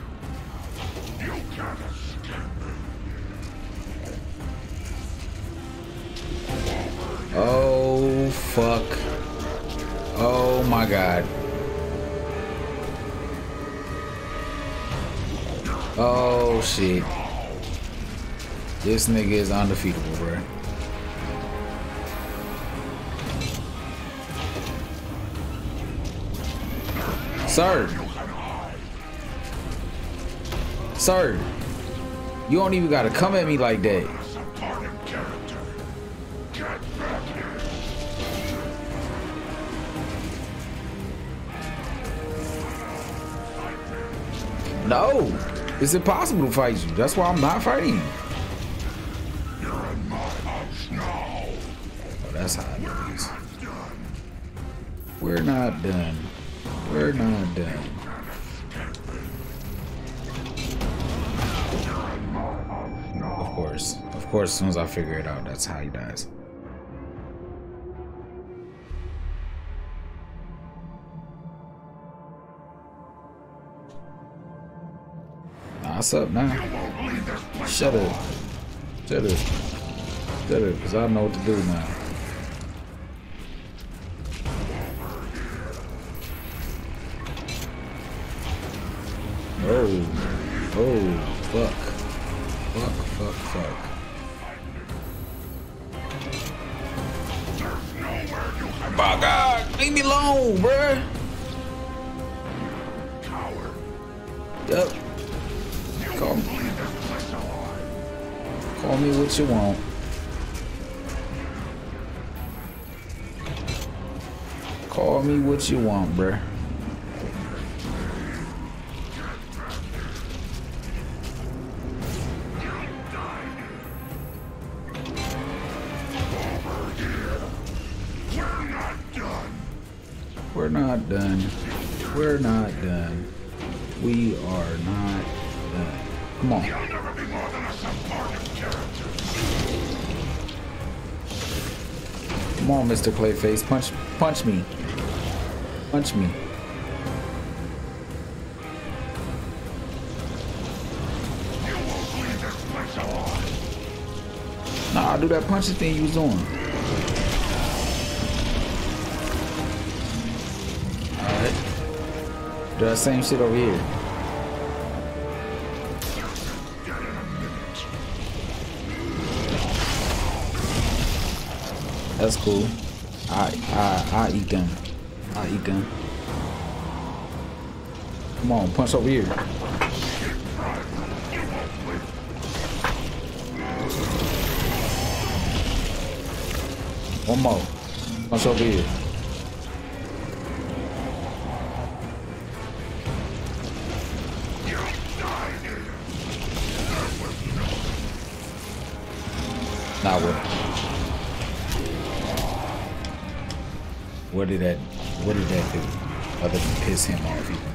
Oh fuck. Oh my god. Oh shit. This nigga is undefeatable, bro. Sir. Sir. You don't even gotta come at me like that. No, it's impossible to fight you. That's why I'm not fighting you. Oh, that's how it is. We're not done. We're not done. Of course, of course, as soon as I figure it out, that's how he dies. What's up now? Shut up. Shut up. Shut up, because I know what to do now. Oh. Oh. Fuck. Fuck, fuck, fuck. My God! Leave me alone, bruh! Yup. Call me. Call me what you want. Call me what you want, bruh. We're not done. We're not done. We are not done. Come on. Come on, Mister Clayface. Punch punch me. Punch me. Nah, I'll do that punching thing you was doing. Alright. Do that same shit over here. That's cool. I I I eat them. I eat them. Come on, punch over here. One more. Punch over here. Now what? What did that, what did that do? Other than piss him off even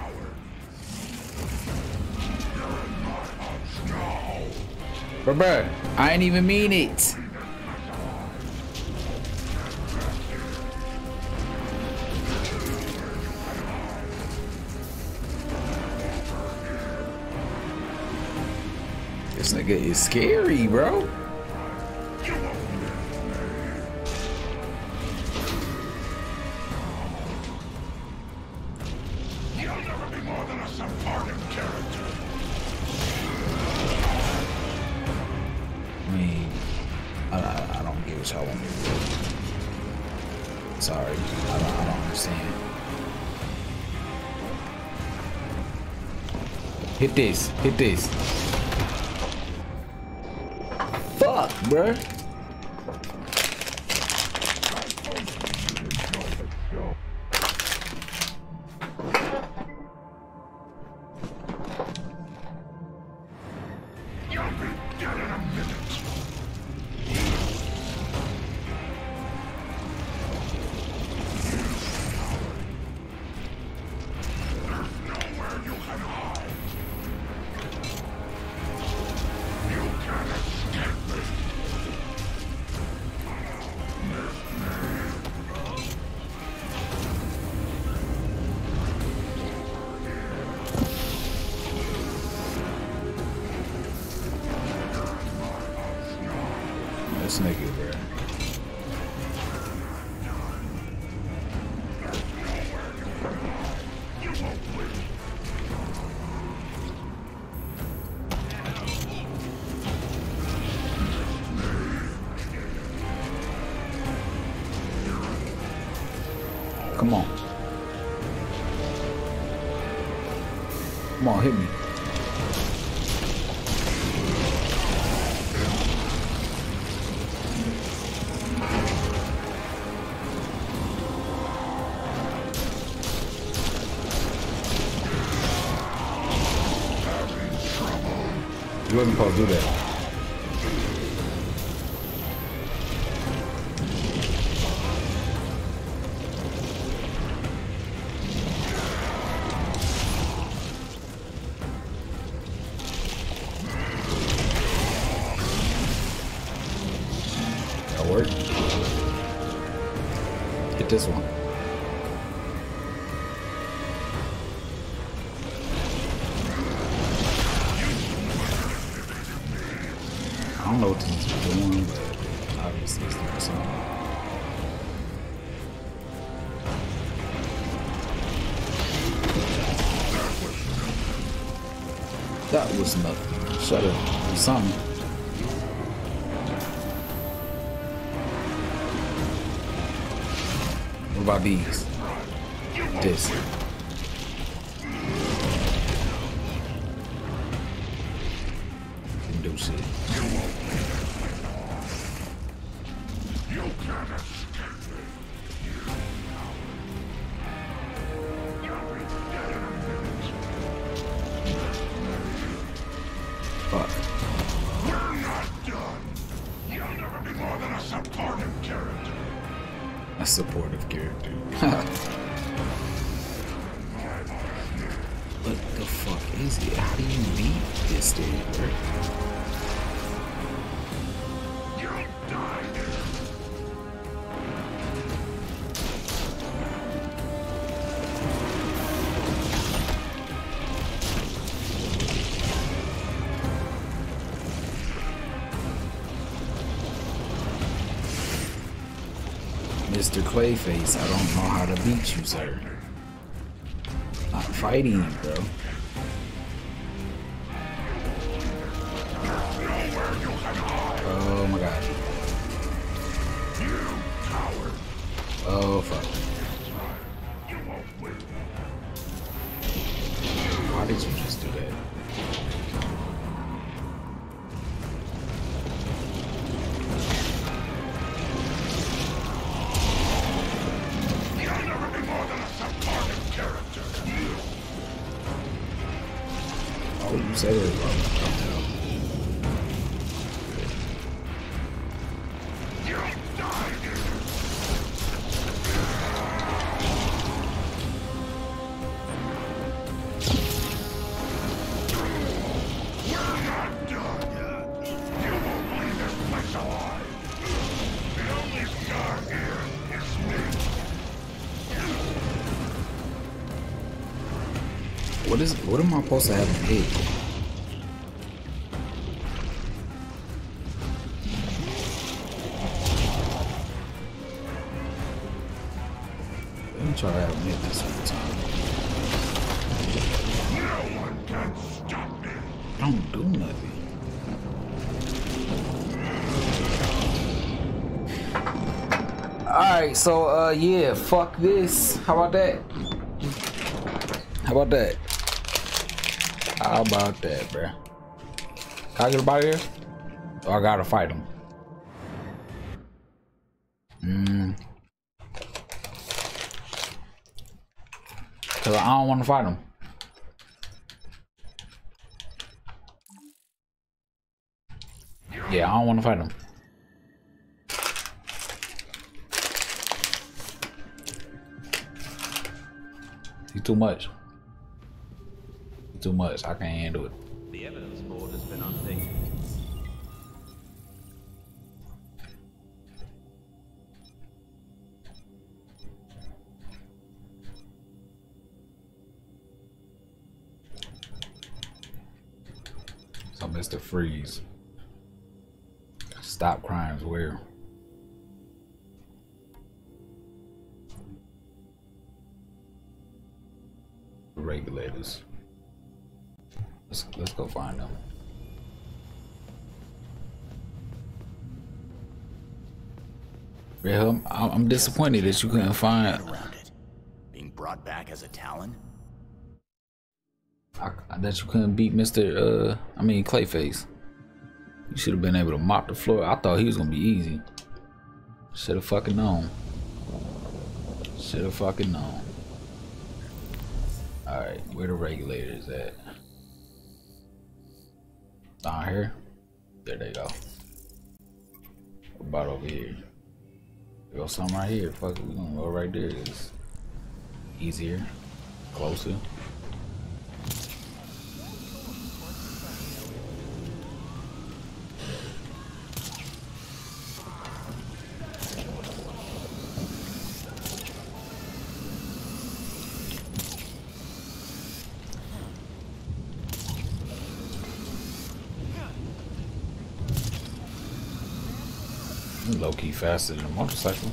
more. But bruh, I ain't even mean it. This nigga is scary, bro. Sorry, I don't, I don't understand. Hit this, hit this. Fuck, bruh. This nigga, bro. Come on. Come on, hit me. You wasn't supposed to do that. That worked. Hit this one. I don't know what this is doing, but obviously it's doing something. That was nothing. Shut up. Something. What about these? This. Didn't do shit. Fuck. We're not done. You'll never be more than a supportive character. A supportive character. What the fuck is it? How do you beat this dude, bro? You'll die here. Mister Clayface, I don't know how to beat you, sir. Not fighting you, bro. Oh my god. Oh fuck. Why did you just do that? Oh, you said it wrong. What is? What am I supposed to have in head? Let me try to have him hit this one time. No one can stop me. I don't do nothing. Alright, so uh yeah, fuck this. How about that? How about that? How about that, bruh? Can I get him out of here? Or I gotta fight him? Hmm. Cause I don't wanna fight him. Yeah, I don't wanna fight him. He's too much. He's too much. I can't handle it. The evidence board has been updated. So Mister Freeze. Stop crimes where? Regulators. Let's let's go find them. Real, I'm, I'm disappointed that you couldn't find. Around it. Being brought back as a Talon? I, I bet you couldn't beat Mister Uh, I mean Clayface. You should have been able to mop the floor. I thought he was gonna be easy. Should have fucking known. Should have fucking known. All right, where the regulators at? Down here. There they go. What about over here? There goes something right here. Fuck it, we gonna go right there. It's easier, closer. Low key faster than a motorcycle.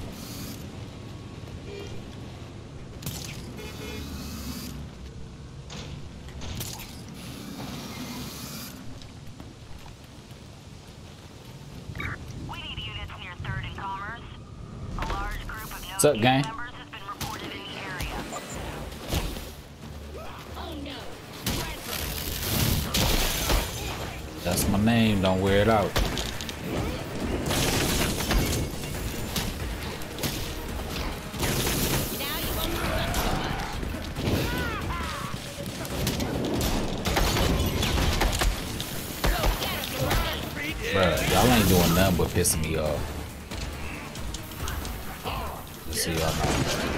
We need units near third and Commerce. A large group of What's up, gang? members has been reported in the area. Oh no. That's my name. Don't wear it out. Bruh, y'all ain't doing nothing but pissing me off. Let's see y'all now.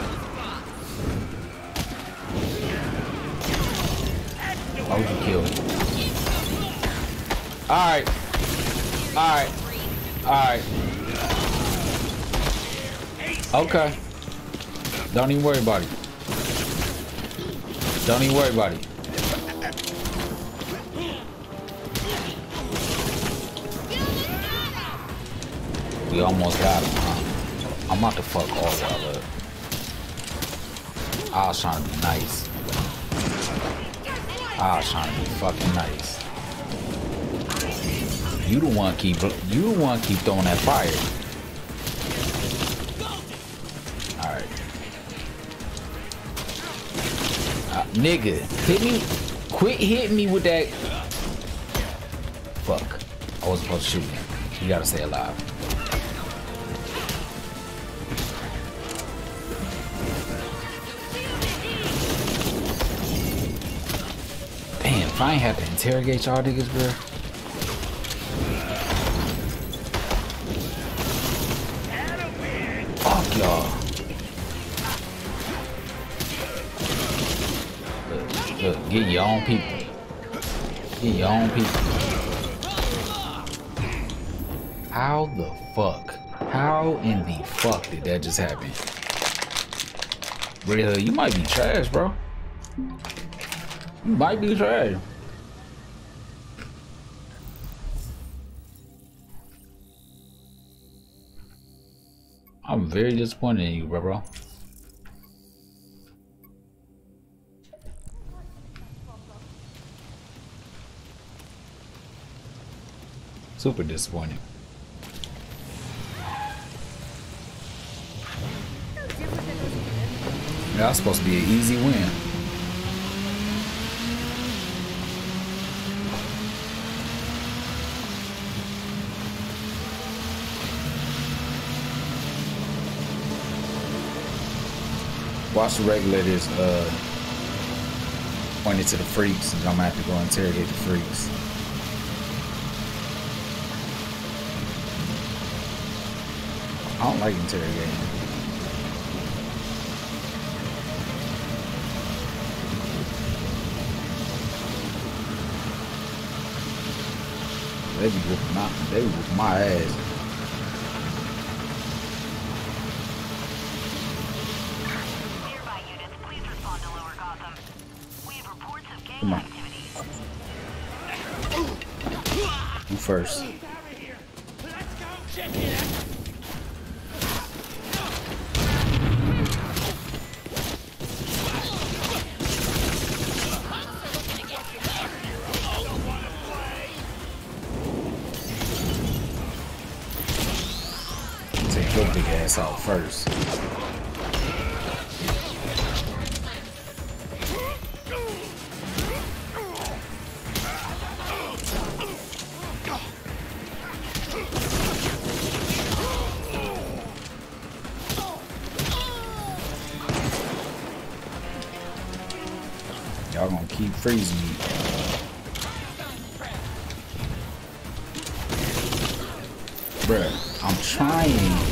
Why would you kill me? Alright. Alright. Alright. Okay. Don't even worry about it. Don't even worry about it. We almost got him, huh? I'm about to fuck all y'all up. I was trying to be nice. I was trying to be fucking nice. You the one keep you the one keep throwing that fire. Alright. Uh, nigga, hit me. Quit hitting me with that. Fuck. I wasn't supposed to shoot him. You gotta stay alive. Damn, if I ain't have to interrogate y'all niggas, bro. Fuck y'all. Look, look, get your own people. Get your own people. How the fuck? How in the fuck did that just happen? Really, you might be trash, bro. You might be trash. I'm very disappointed in you, bro. bro. Super disappointing. Yeah, that's supposed to be an easy win. Watch the regulators uh, pointed to the freaks, and I'm gonna have to go interrogate the freaks. I don't like interrogating. They be whooping my, they be whooping my ass. Nearby units, please respond to Lower Gotham. We have reports of gang Come on. activity. You first. Take your big ass out first. Y'all gonna keep freezing me. Bruh, I'm trying.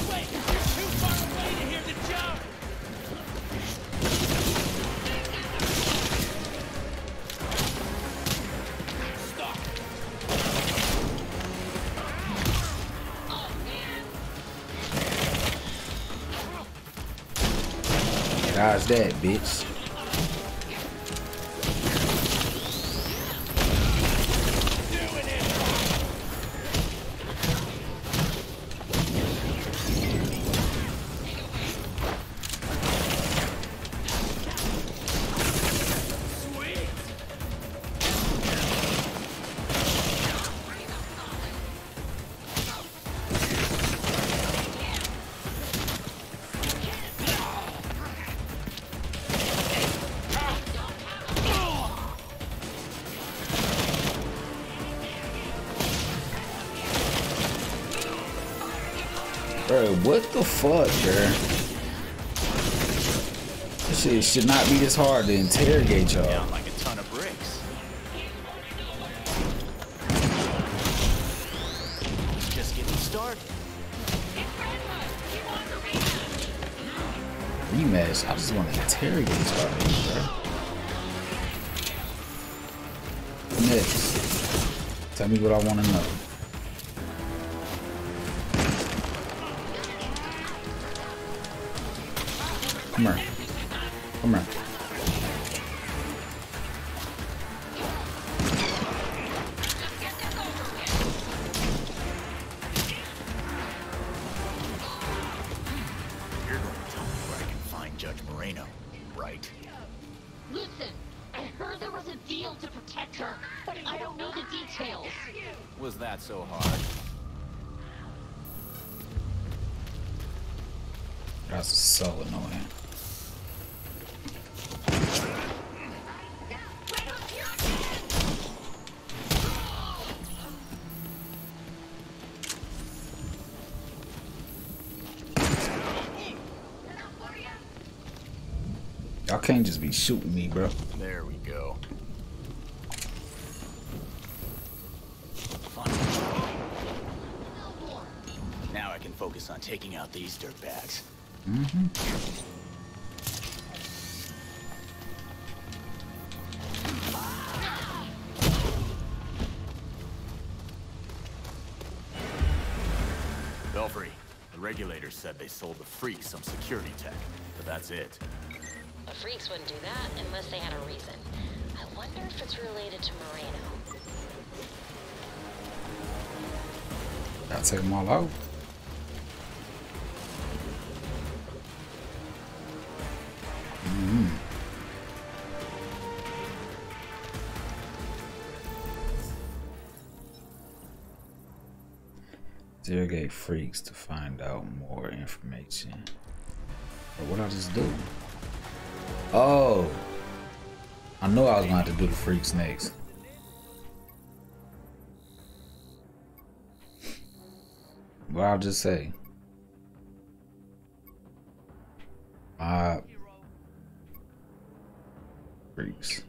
Dodge that, bitch. Bro, what the fuck, bro? This shit should not be this hard to interrogate y'all. Down like a ton of bricks. Just getting started. Rematch? I just want to interrogate y'all, bro. Next, tell me what I want to know. Come here. Come here. You're going to tell me where I can find Judge Moreno, right? Listen, I heard there was a deal to protect her, but I don't know the details. Was that so hard? That's so annoying. Y'all can't just be shooting me, bro. There we go. Fun. Now I can focus on taking out these dirtbags. Mm-hmm. Belfry, the regulators said they sold the freaks some security tech, but that's it. The freaks wouldn't do that unless they had a reason. I wonder if it's related to Moreno. I'll take them all out. Mm-hmm. Interrogate freaks to find out more information. Or what I just do? Oh, I knew I was going to have to do the freaks next. What I'll just say. Uh, freaks.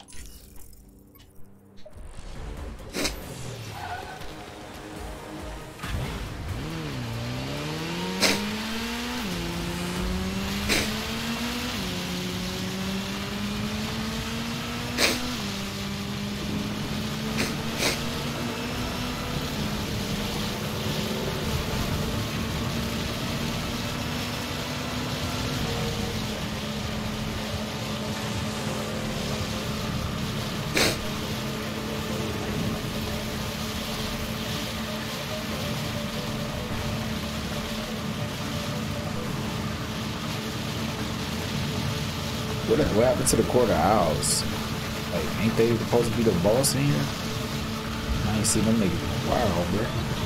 What, what happened to the Court of Owls? Like, ain't they supposed to be the boss in here? I ain't seen them niggas in a while, bro.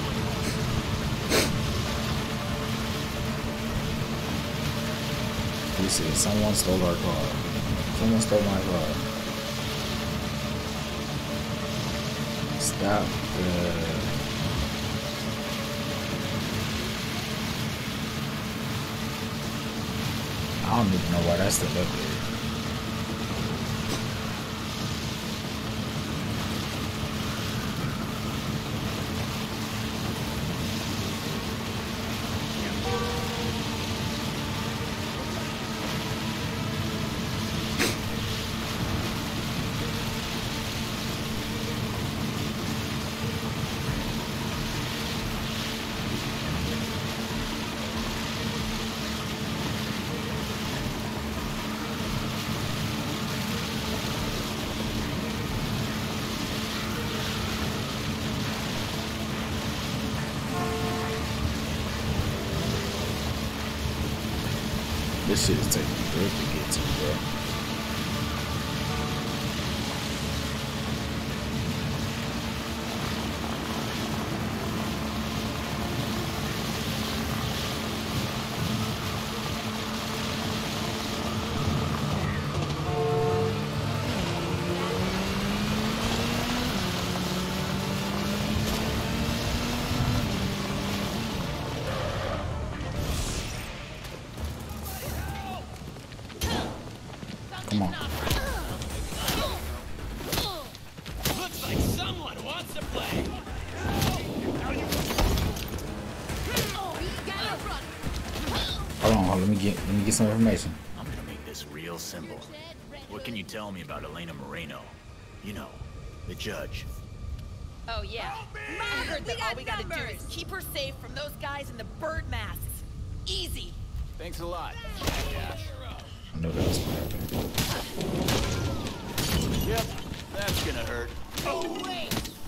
We see, someone stole our car. Someone stole my car. Stop the... I don't even know why that's still up there. This shit is taking a grip to get to, bro. Come on. Looks like someone wants to play. Hold on, hold on, let me get let me get some information. I'm gonna make this real simple. What can you tell me about Elena Moreno? You know, the judge. Oh yeah. I heard that all we gotta do is keep her safe from those guys in the bird masks. Easy. Thanks a lot. I know that was gonna happen. Yep, that's gonna hurt. Oh wait.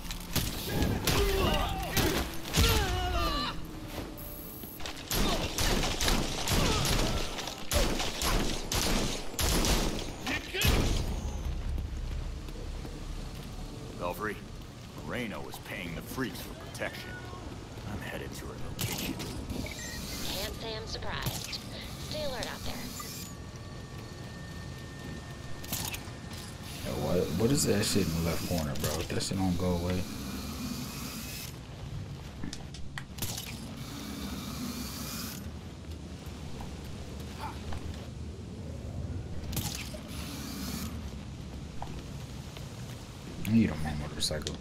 Belfry, Moreno was paying the freaks for protection. I'm headed to her location. Can't say I'm surprised. Stay alert out there. Yo, what, what is that shit in the left corner, bro? If that shit don't go away. I need a more motorcycle.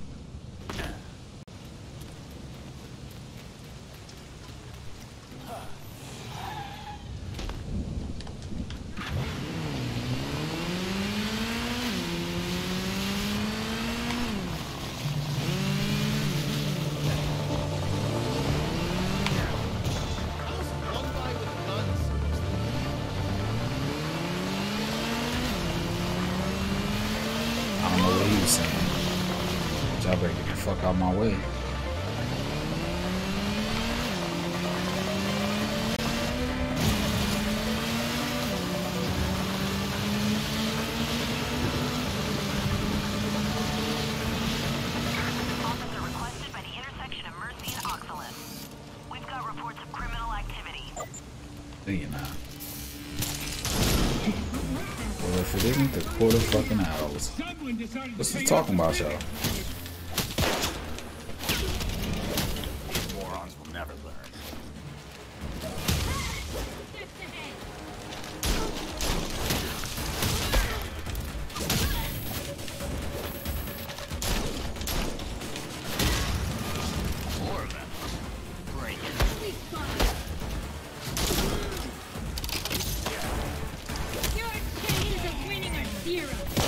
I don't know what he was saying. Y'all better get the fuck out my way. Officer requested by the intersection of Mercy and Oxalis. We've got reports of criminal activity. Do you not? Well, if it isn't the Court of fucking Owls, what's he talking about, y'all? These morons will never learn. More of them. Bring it. Your chances of winning are zero.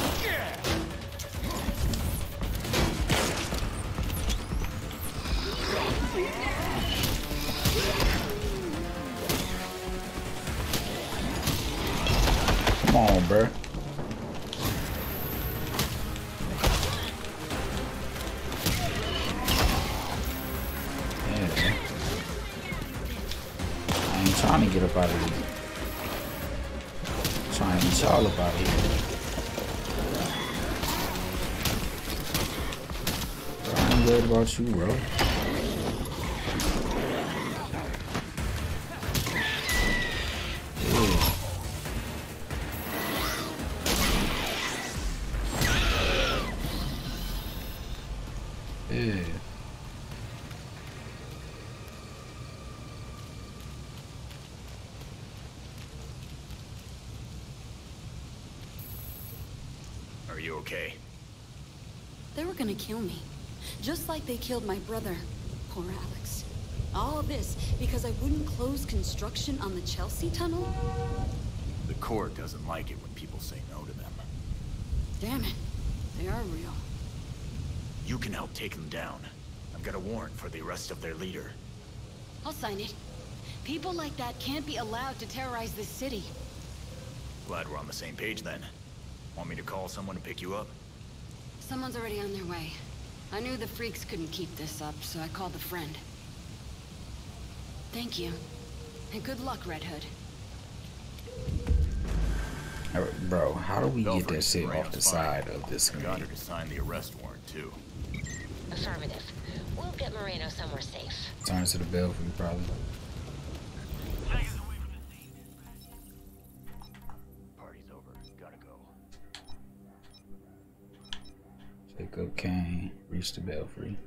Come on, bruh. Yeah. I ain't trying to get up out of here. I'm trying to get y'all up out of here. Bro, I ain't worried about you, bro. Yeah. Are you okay? They were gonna kill me. Just like they killed my brother. Poor Alex. All this because I wouldn't close construction on the Chelsea tunnel? The court doesn't like it when people say no to them. Damn it. They are real. You can help take them down. I've got a warrant for the arrest of their leader. I'll sign it. People like that can't be allowed to terrorize this city. Glad we're on the same page then. Want me to call someone to pick you up? Someone's already on their way. I knew the freaks couldn't keep this up, so I called a friend. Thank you. And good luck, Red Hood. Alright, bro, how do we get that shit off the side of this screen? Got her to sign the arrest warrant too. Affirmative. We'll get Moreno somewhere safe. Turn to the Belfry, probably. Party's over. Gotta go. Pick up Kane. Reach the Belfry.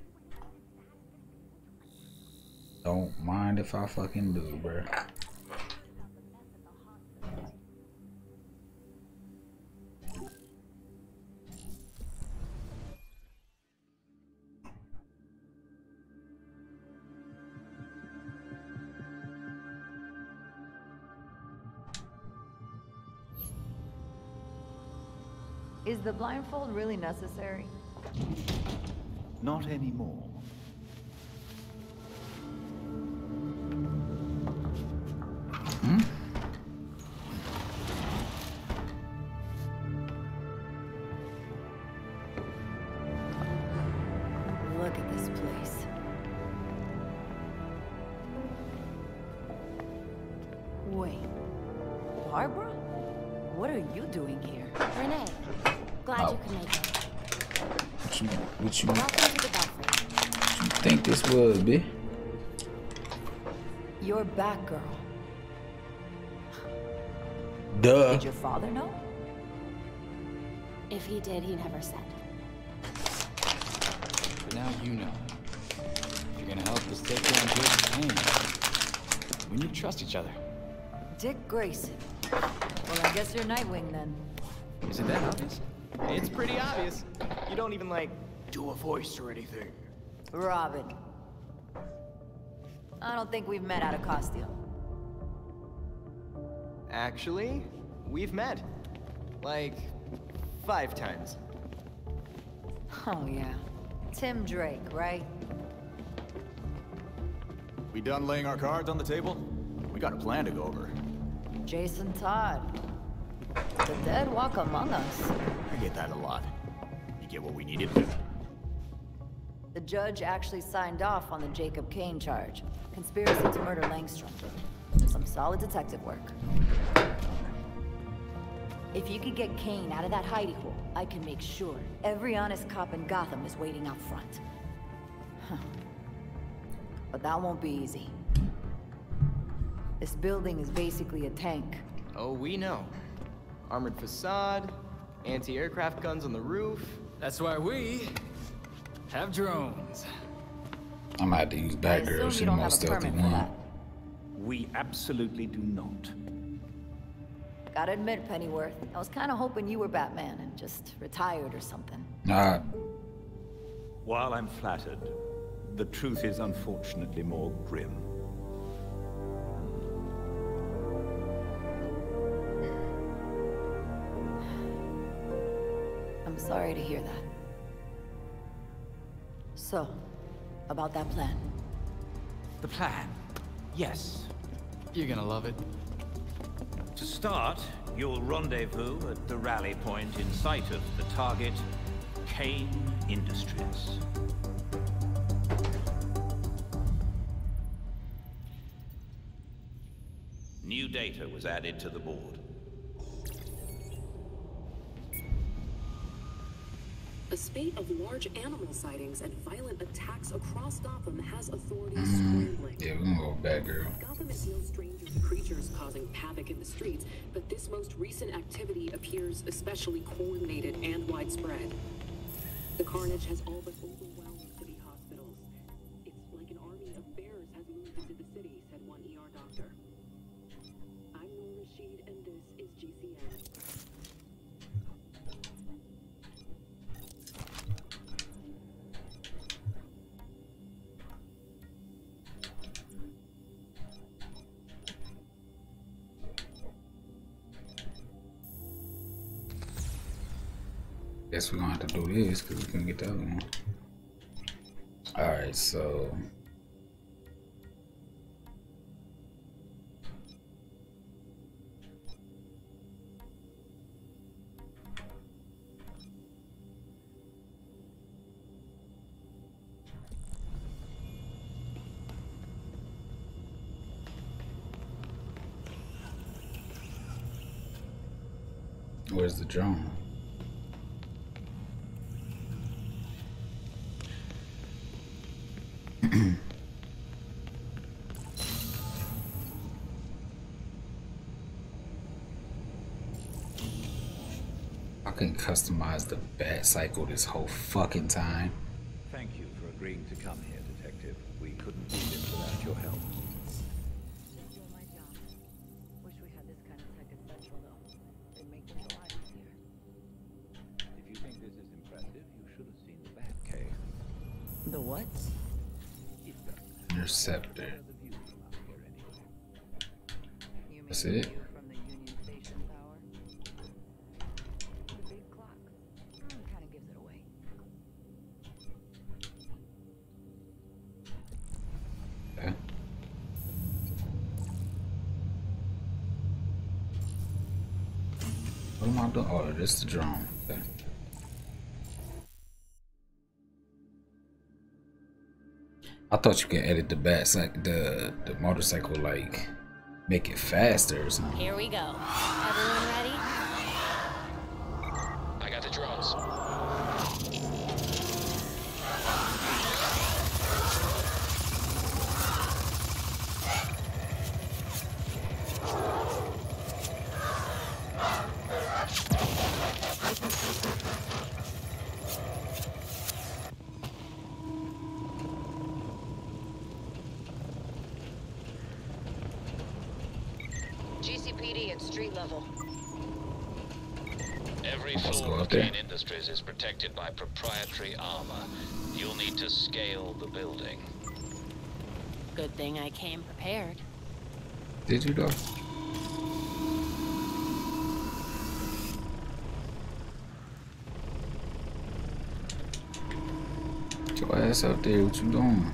Don't mind if I fucking do, bro. Is the blindfold really necessary? Not anymore. Hmm? Look at this place. Wait. Barbara? What are you doing here? Renee, glad Oh. you could make it. What you, what you, Welcome to the Belfry. what you think this was, bitch? You're Batgirl. Duh. Did your father know? If he did, he never said. But now you know. If you're gonna help us take down Jason Kane, we need to trust each other. Dick Grayson. Well, I guess you're Nightwing then. Is it that obvious? It's pretty obvious. You don't even, like, do a voice or anything. Robin. I don't think we've met out of costume. Actually, we've met. Like, five times. Oh, yeah. Tim Drake, right? We done laying our cards on the table? We got a plan to go over. Jason Todd. The dead walk among us. I get that a lot. You get what we needed? The judge actually signed off on the Jacob Kane charge. Conspiracy to murder Langstrom. Some solid detective work. If you could get Kane out of that hidey hole, I can make sure every honest cop in Gotham is waiting out front. Huh. But that won't be easy. This building is basically a tank. Oh, we know. Armored facade, anti-aircraft guns on the roof. That's why we have drones. I'm about to use Batgirl. She's the most stealthy one. We absolutely do not. Gotta admit, Pennyworth, I was kind of hoping you were Batman and just retired or something. Nah. While I'm flattered, the truth is unfortunately more grim. I'm sorry to hear that. So, about that plan. The plan? Yes. You're gonna love it. To start, you'll rendezvous at the rally point in sight of the target, Kane Industries. New data was added to the board. A spate of large animal sightings and violent attacks across Gotham has authorities scrambling. Yeah, we're gonna go with Batgirl. Gotham is no stranger to creatures causing havoc in the streets, but this most recent activity appears especially coordinated and widespread. The carnage has all but overwhelmed city hospitals. It's like an army of bears has moved into the city, said one E R doctor. I'm Noor Rashid, and this is G C N. Guess we're gonna have to do this because we couldn't get the other one. Alright, so Where's the drone? I can customize the bat cycle this whole fucking time. Thank you for agreeing to come here, Detective. We couldn't do this without your help. If you think this is impressive, you should have seen the bat cave. The what? Interceptor. That's it? Okay. What am I doing? Oh, this is the drone. Okay. I thought you could edit the bat, like the the motorcycle, like make it faster or something. Here we go. Everyone ready? I got the drones. G C P D at street level. Every Let's floor go of up there. Kane Industries is protected by proprietary armor. You'll need to scale the building. Good thing I came prepared. Did you though? Get your ass up there, what you doing?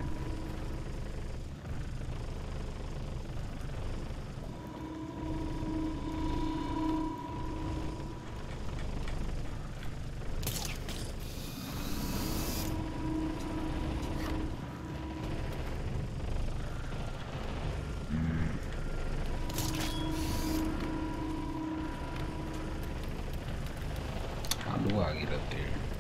How do I get up there?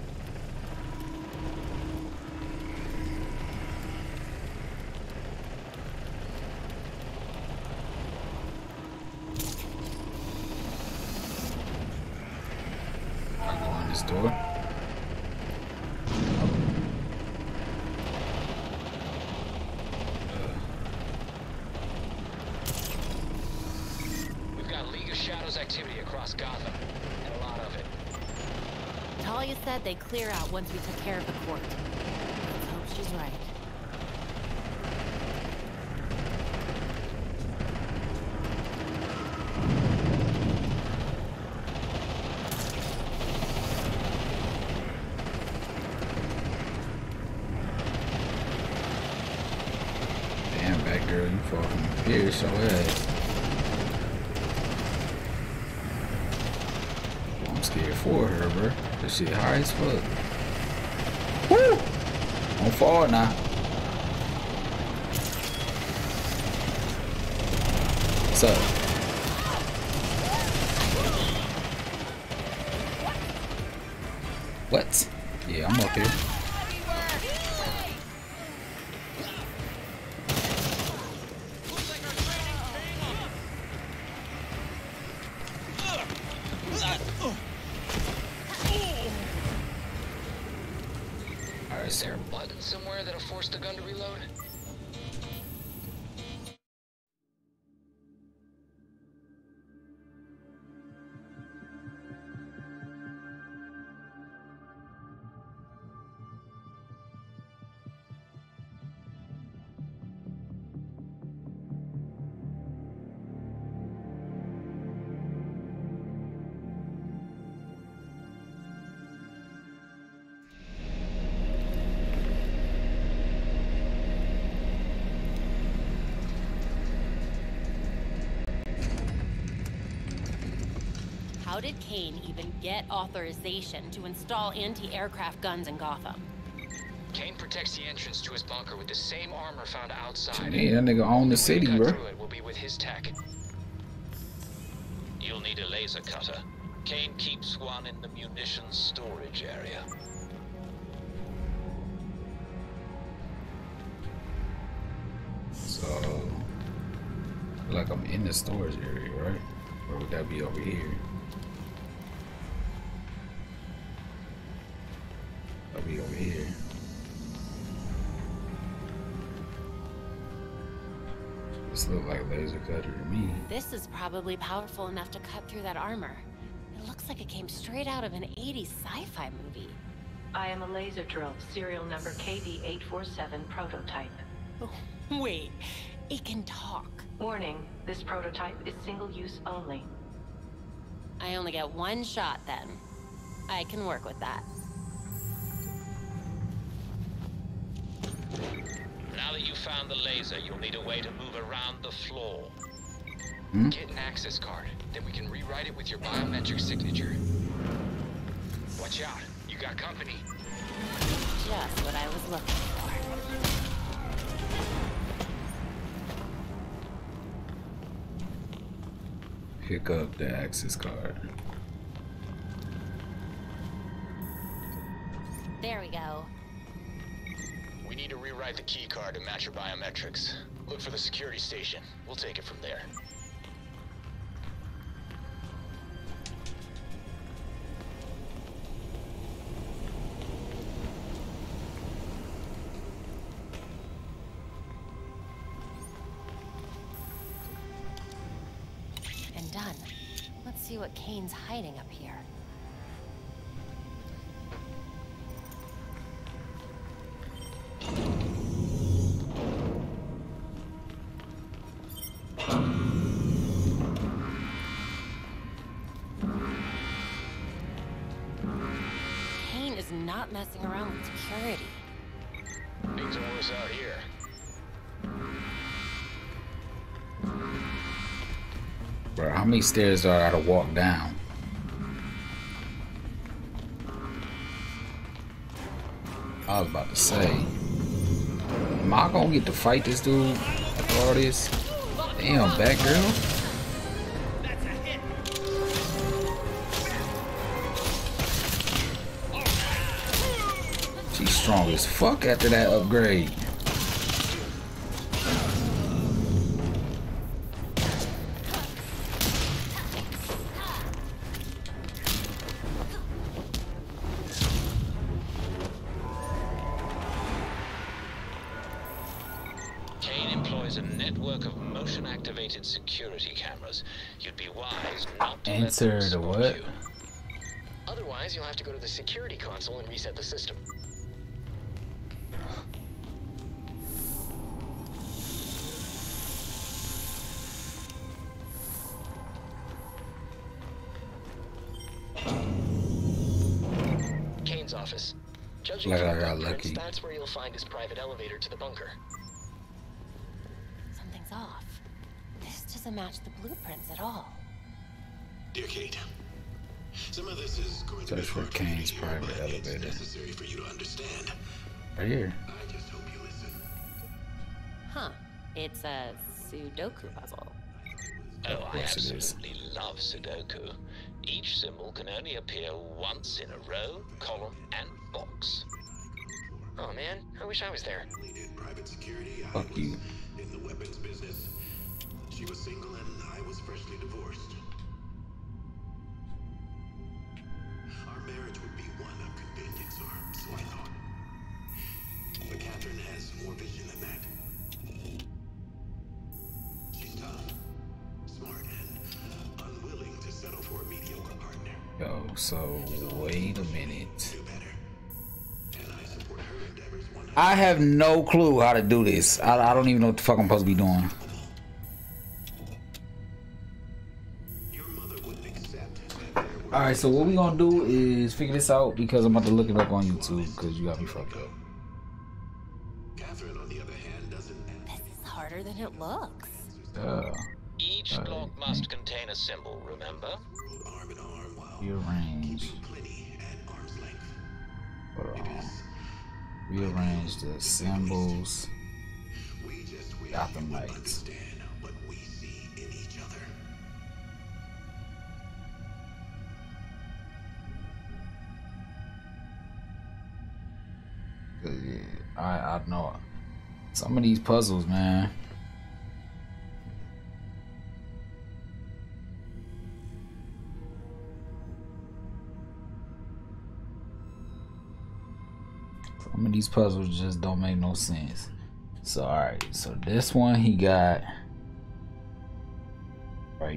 I go in this door. We've got League of Shadows activity across Gotham, and a lot of it. Talia said they'd clear out once we took care of the court. Let's hope she's right. Damn, back girl, you far from the pier, so ass. I'm scared for her, bro. This shit high as fuck. Woo! Don't fall now. What's up? What? Yeah, I'm up here. Alright, Is so there a button somewhere that'll force the gun to reload? How did Kane even get authorization to install anti-aircraft guns in Gotham? Kane protects the entrance to his bunker with the same armor found outside. Hey, that nigga own the city, Cut bro. through it will be with his tech. You'll need a laser cutter. Kane keeps one in the munitions storage area. So, like I'm in the storage area, right? Or would that be over here? That'll be over here. This looks like laser cutter to me. This is probably powerful enough to cut through that armor. It looks like it came straight out of an eighties sci-fi movie. I am a laser drill, serial number K D eight four seven prototype. Oh, wait, it can talk. Warning, this prototype is single-use only. I only get one shot then. I can work with that. Now that you've found the laser, you'll need a way to move around the floor. Hmm? Get an access card, then we can rewrite it with your biometric signature. Watch out, you got company. Just what I was looking for. Pick up the access card. There we go. We need to rewrite the key card to match your biometrics. Look for the security station. We'll take it from there. And done. Let's see what Kane's hiding up here. Kane is not messing around with security. Things are worse out here. Bro, how many stairs are I to walk down? I was about to say, am I gonna get to fight this dude after all this? Damn, Batgirl. She's strong as fuck after that upgrade. A network of motion-activated security cameras. You'd be wise not to Enter the what? You. Otherwise, you'll have to go to the security console and reset the system. Kane's office. Judging Like from I the got blueprints, lucky. that's where you'll find his private elevator to the bunker. Something's off. This doesn't match the blueprints at all. Dear Kate, some of this is going to be Search for hard for you to Kane's hear, private but it's elevator. necessary for you to understand. Right here. I just hope you listen. Huh. It's a Sudoku puzzle. Oh, I course it is. absolutely love Sudoku. Each symbol can only appear once in a row, column, and box. Oh man, I wish I was there. Private security, I Fuck was you. in the weapons business. She was single and I was freshly divorced. Our marriage would be one of convenience, or so I thought. But Catherine has more vision than that. She's tough, smart, and unwilling to settle for a mediocre partner. Yo, so wait a minute. Do better. And I support her endeavors one hundred percent. I have no clue how to do this. I, I don't even know what the fuck I'm supposed to be doing. Alright, so what we gonna do is figure this out because I'm about to look it up on YouTube because you got me fucked up. Catherine, on the other hand, doesn't. This is harder than it looks. Uh, Each block must contain a symbol, remember? Arm in arm while rearrange. plenty at arm's length. Hold on. Rearrange the symbols. We just wish Gotham you would Knights. understand what we see in each other. I I know some of these puzzles, man. Some of these puzzles just don't make no sense. So alright, so this one he got right.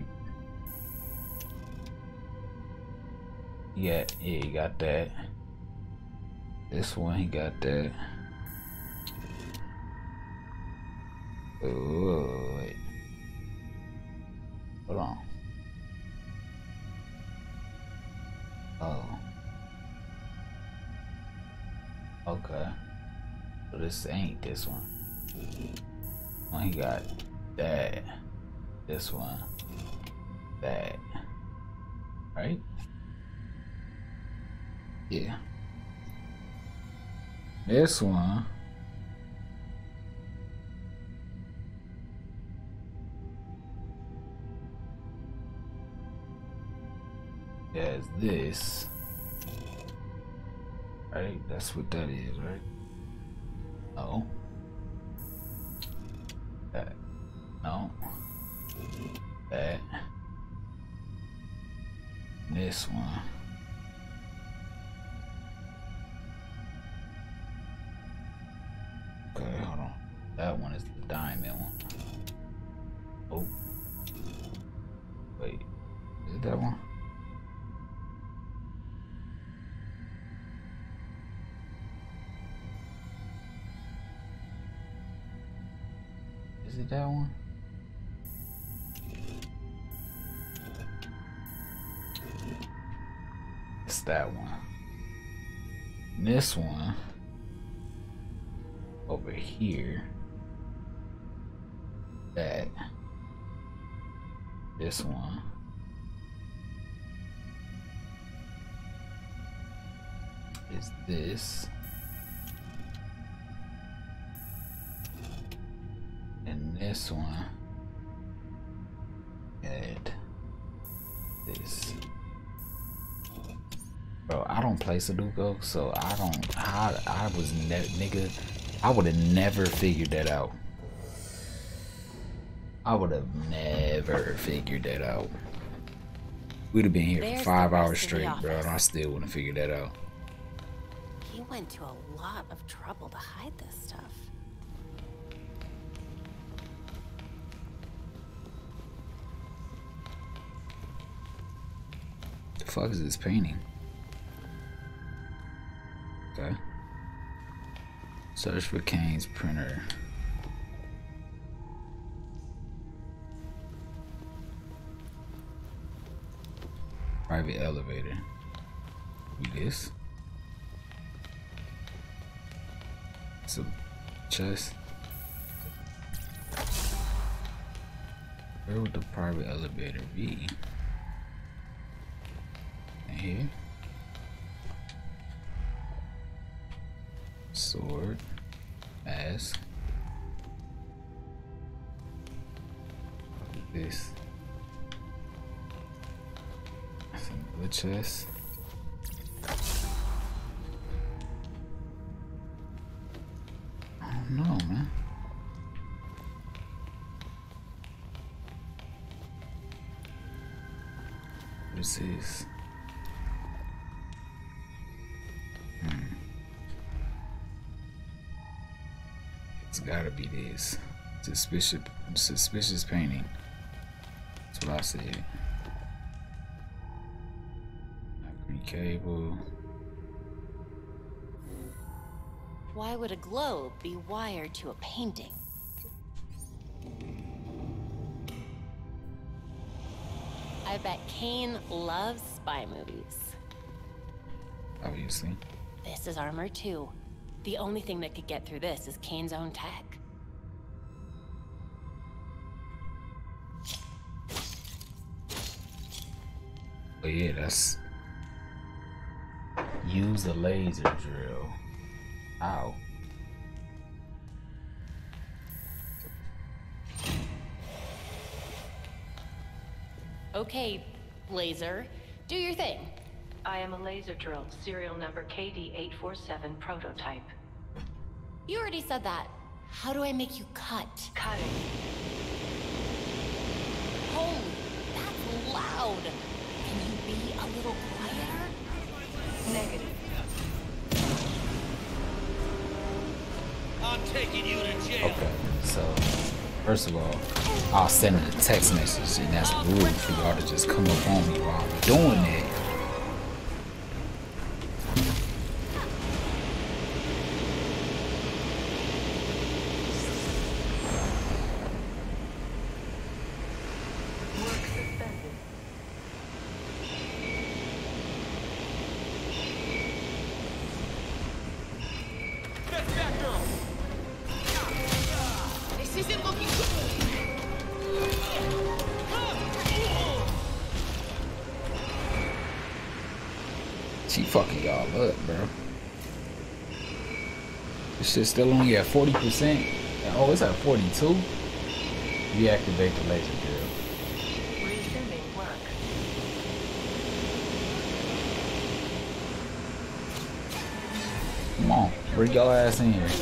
Yeah, yeah, he got that. This one he got that. Oh wait. Hold on. Oh. Okay. So this ain't this one. One he got that. This one. That. Right? Yeah. This one. Has this. Right? That's what that is, right? No. That. No. That. This one. Okay, hold on. That one is the diamond one. Oh. Wait. Is it that one? Is it that one? It's that one. And this one over here. That. This one. Is this. And this one. And this. Bro, I don't play Sudoku, so I don't. I I was ne nigga. I would have never figured that out. I would have never figured that out. We'd have been here There's for five the rest hours of the straight, bro, and I office. still wouldn't have figured that out. He went to a lot of trouble to hide this stuff. The fuck is this painting? Okay. Search for Kane's printer. Private elevator. Do this. It's a chest. Where would the private elevator be? In here. Sword. Mask. This. Another chest. I don't know, man. What is this? Hmm. It's gotta be this. Suspicious, suspicious painting. That's what I said. Green cable. Why would a globe be wired to a painting? I bet Kane loves spy movies. Obviously. This is armor too. The only thing that could get through this is Kane's own tech. But yeah, that's... Use the laser drill. Ow. Okay, laser, do your thing. I am a laser drill, serial number K D eight four seven prototype. You already said that. How do I make you cut? Cutting. Holy, that's loud. Can you be a little quieter? Negative. I'm taking you to jail. Okay, so first of all, I'll send a text message, and that's rude for y'all to just come up on me while I'm doing it. She fucking y'all up, bro. This shit's still only at forty percent. Oh, it's at forty-two. Reactivate the laser drill. Resuming work. Come on, bring y'all ass in here.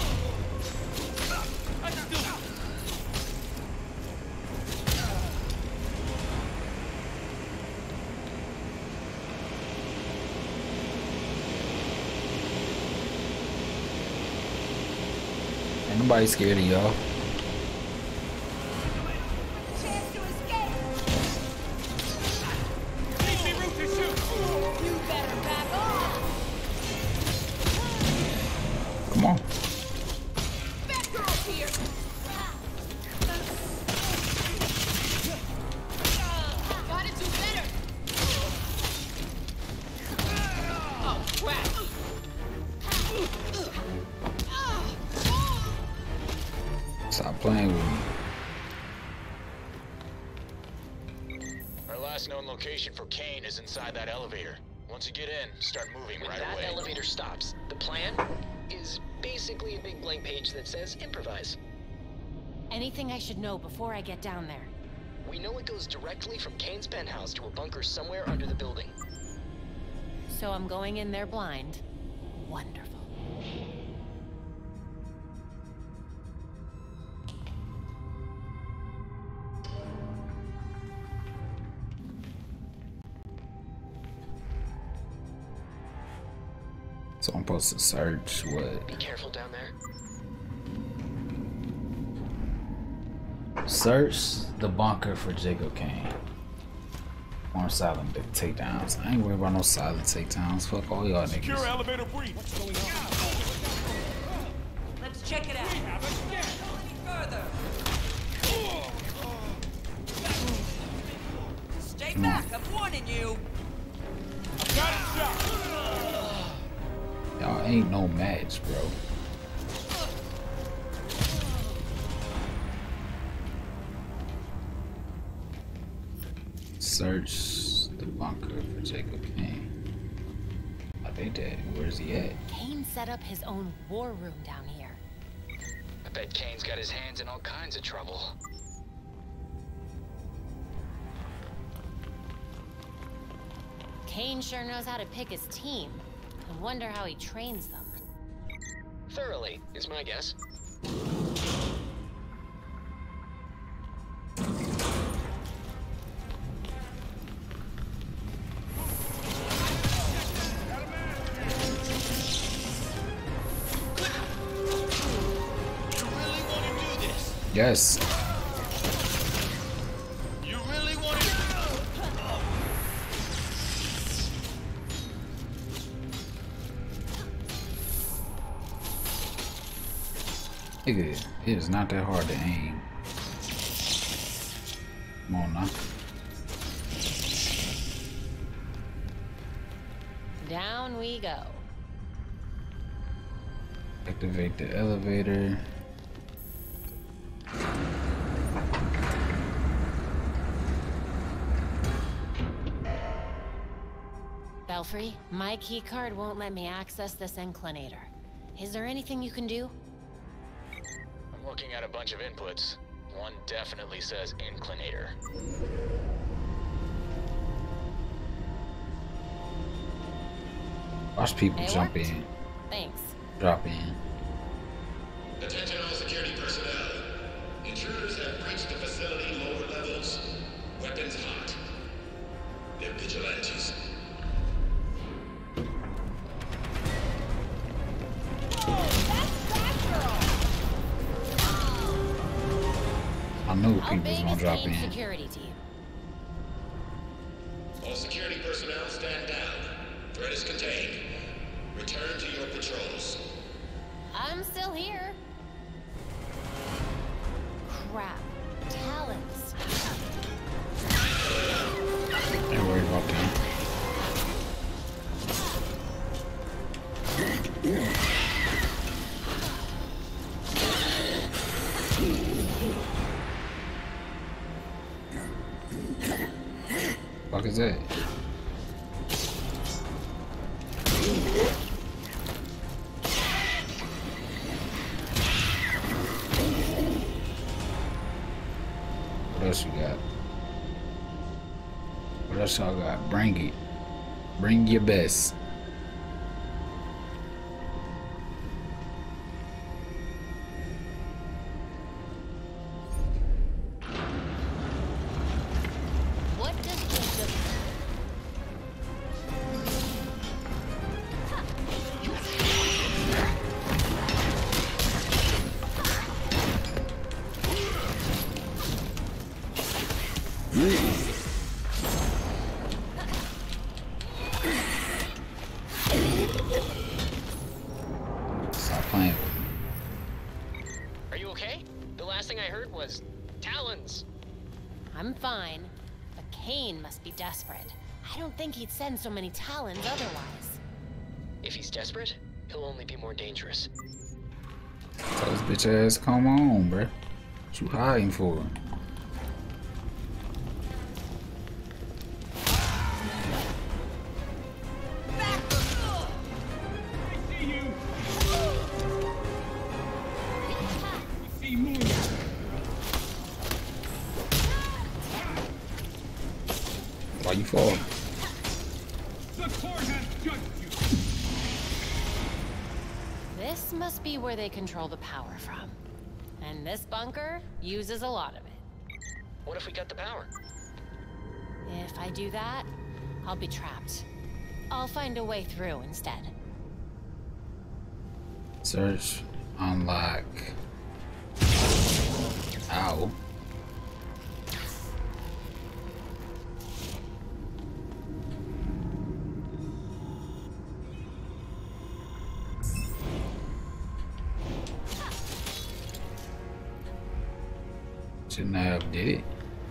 Ain't nobody scared of y'all. Come on. Stop playing with me. Our last known location for Kane is inside that elevator. Once you get in, start moving When right that away. elevator stops, the plan is basically a big blank page that says improvise. Anything I should know before I get down there? We know it goes directly from Kane's penthouse to a bunker somewhere under the building. So I'm going in there blind. Wonderful. So I'm supposed to search what? Be careful down there. Search the bunker for Jacob Kane. More silent takedowns. I ain't worried about no silent takedowns. Fuck all y'all niggas. Secure elevator breach. What's going on? Let's check it out. Further. Stay back. I'm warning you. Got it shot. Y'all ain't no match, bro. Search the bunker for Jacob Kane. I think that. Where's he at? Kane set up his own war room down here. I bet Kane's got his hands in all kinds of trouble. Kane sure knows how to pick his team. I wonder how he trains them. Thoroughly, is my guess. Yes. You really want to? Nigga, it is not that hard to aim. Come on now. Down we go. Activate the elevator. Belfry, my key card won't let me access this inclinator. Is there anything you can do? I'm looking at a bunch of inputs. One definitely says inclinator. Watch people It jump worked. in, Thanks. drop in. Attention all security personnel. Intruders have breached the facility lower levels. Weapons hot. They're vigilantes. I knew How people was big gonna is drop Kane's in. security team? All security personnel stand down. Threat is contained. Return to your patrols. I'm still here. Crap. Talons. Ain't worried about that. Fuck is that? What else you got? What else y'all got? Bring it. Bring your best. What does Joseph... Stop playing with me. Are you okay? The last thing I heard was talons. I'm fine, but Kane must be desperate. I don't think he'd send so many Talons otherwise. If he's desperate, he'll only be more dangerous. Tell this bitch ass, come on, bruh. What you hiding for? Why you fall? The court has judged you. This must be where they control the power from. And this bunker uses a lot of it. What if we got the power? If I do that, I'll be trapped. I'll find a way through instead. Search, unlock. Ow. Shouldn't have did it.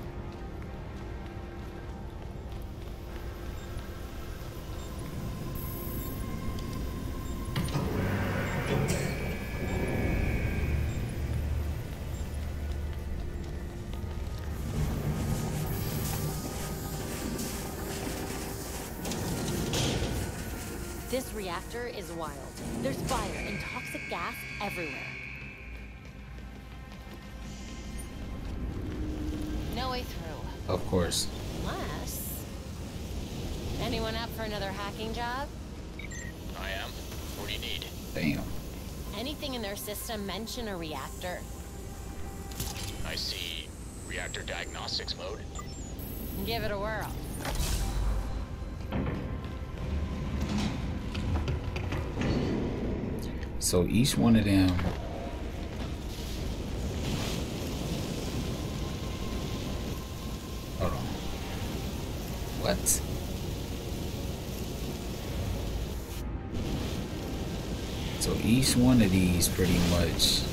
This reactor is wild. There's fire and toxic gas everywhere. No way through. Of course. Unless... Anyone up for another hacking job? I am. What do you need? Damn. Anything in their system mention a reactor? I see reactor diagnostics mode. Give it a whirl. So each one of them hold on. What? So each one of these pretty much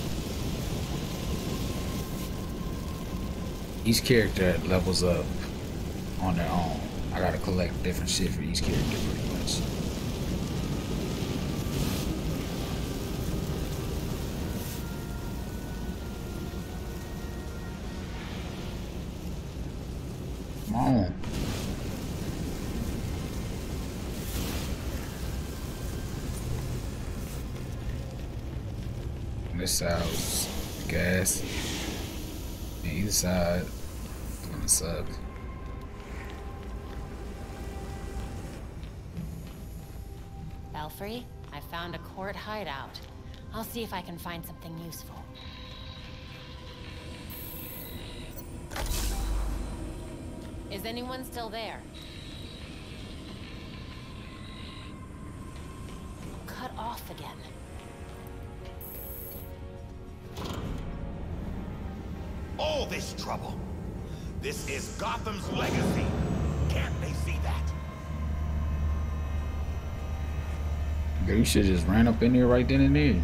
each character levels up on their own. I gotta collect different shit for each character pretty much. Come on. This side was gas. And either side is gonna suck. Belfry, I found a court hideout. I'll see if I can find something useful. Is anyone still there? Cut off again. All this trouble. This is Gotham's legacy. Can't they see that? You should just ran up in here right then and there.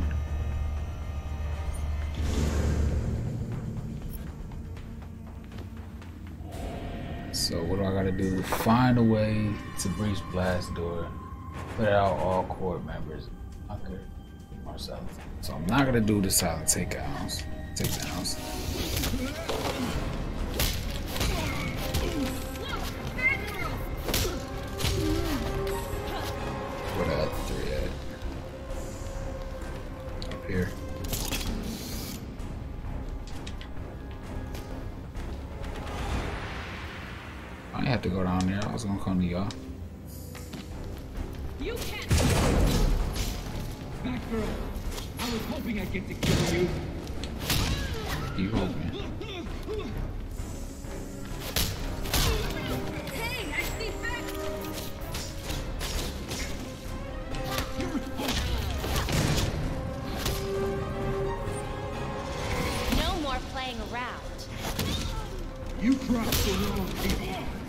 So what do I gotta do? Find a way to breach blast door. Put out all court members. Okay. Marcellus. So I'm not gonna do the silent takedowns. Takedowns. What are the three at? Up here. I didn't have to go down there. I was gonna come to y'all. You can't. Batgirl, I was hoping I'd get to kill you. You hold me. Hey, I see Batgirl. No more playing around. You crossed the wrong people.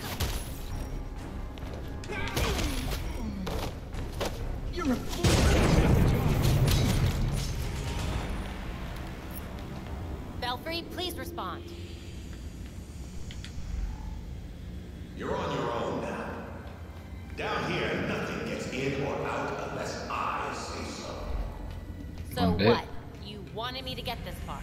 You're a fool. Belfry, please respond. You're on your own now. Down here, nothing gets in or out unless I say so. So what? You wanted me to get this far.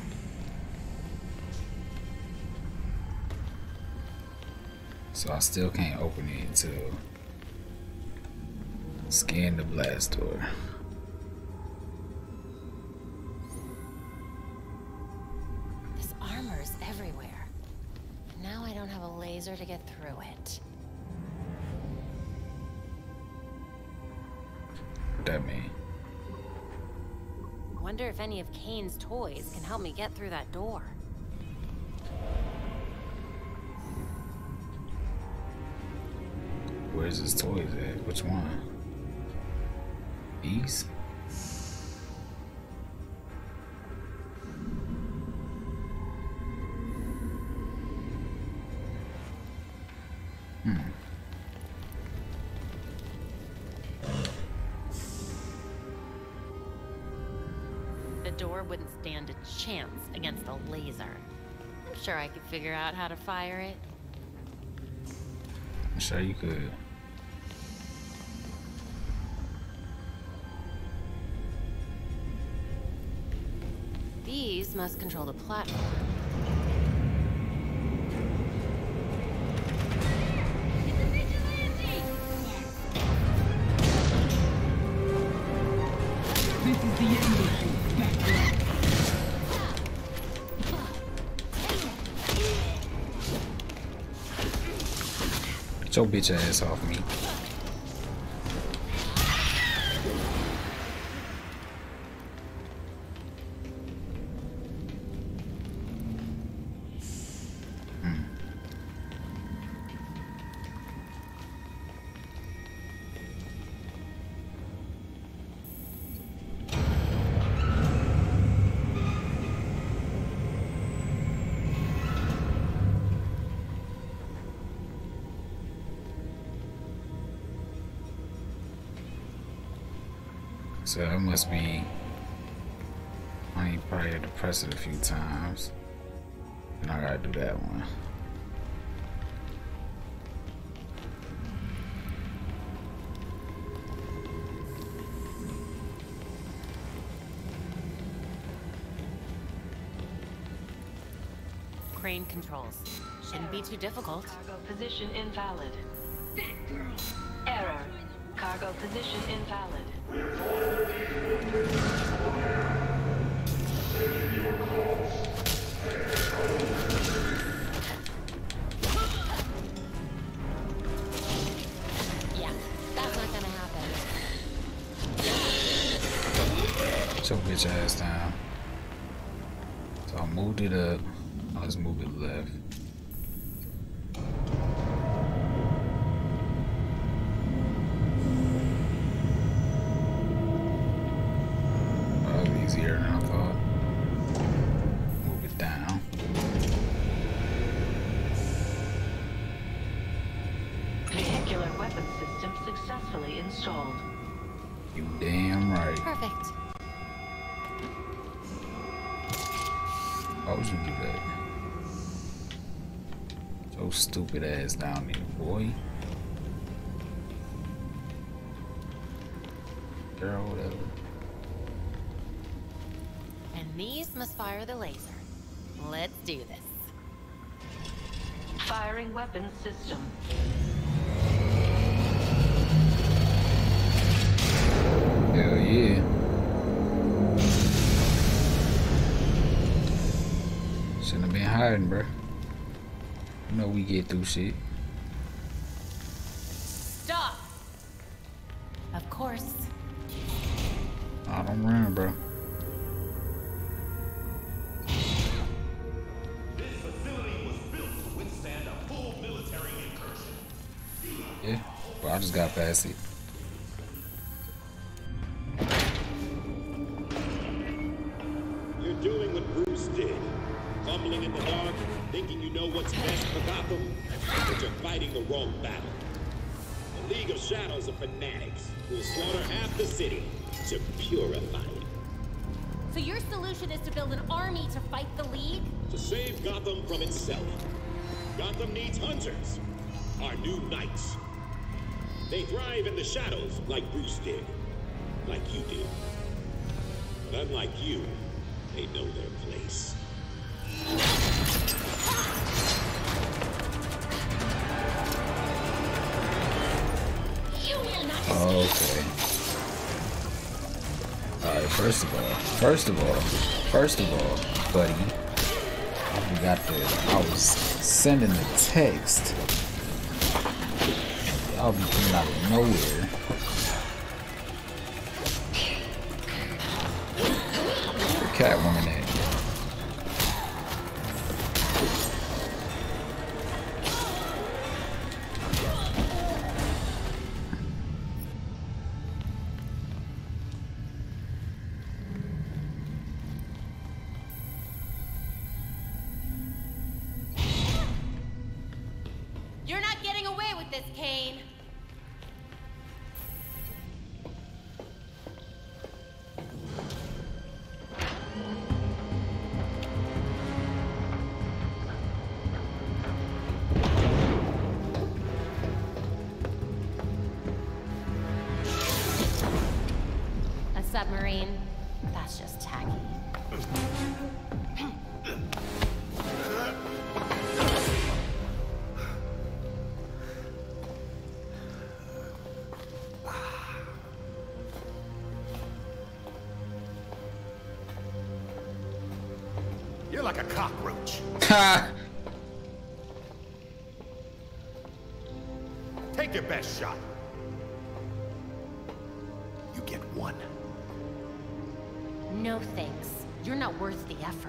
So I still can't open it until scan the blast door. This armor is everywhere. Now I don't have a laser to get through it. What that mean? Wonder if any of Kane's toys can help me get through that door. Where's his toys at? Which one? These? Hmm. The door wouldn't stand a chance against a laser. I'm sure I could figure out how to fire it. I'm sure you could. These must control the platform. This is the end of you, Batgirl. Get your bitch ass off me. So that must be, I need probably had to press it a few times. And I gotta do that one. Crane controls. Shouldn't be too difficult. Cargo position invalid. Error. Cargo position invalid. Yeah, that's not gonna happen. your bitch ass down. So I moved it up. Let's move it left. That was easier than I thought. Move it down. Vehicular weapon system successfully installed. You damn right. Perfect. Why would you do that? So stupid ass down there, boy. Girl, whatever. And these must fire the laser. Let's do this. Firing weapon system. Hell yeah. Shouldn't have been hiding, bruh. You know we get through shit. Stop! Of course. I don't run, bro. This facility was built to withstand a full military incursion. Yeah, but I just got past it. You're doing what Bruce did. Fumbling in the dark, thinking you know what's best for Gotham, but you're fighting the wrong battle. The League of Shadows are fanatics who will slaughter half the city to purify it. So your solution is to build an army to fight the League? To save Gotham from itself. Gotham needs hunters, our new knights. They thrive in the shadows like Bruce did, like you did. But unlike you, they know their place. Okay. Alright, first of all, first of all, first of all, buddy, I forgot that I was sending the text. Y'all be coming out of nowhere. Where Catwoman at? You're not getting away with this, Kane. A submarine? That's just tacky. You're like a cockroach. Ha! Take your best shot. You get one. No thanks. You're not worth the effort.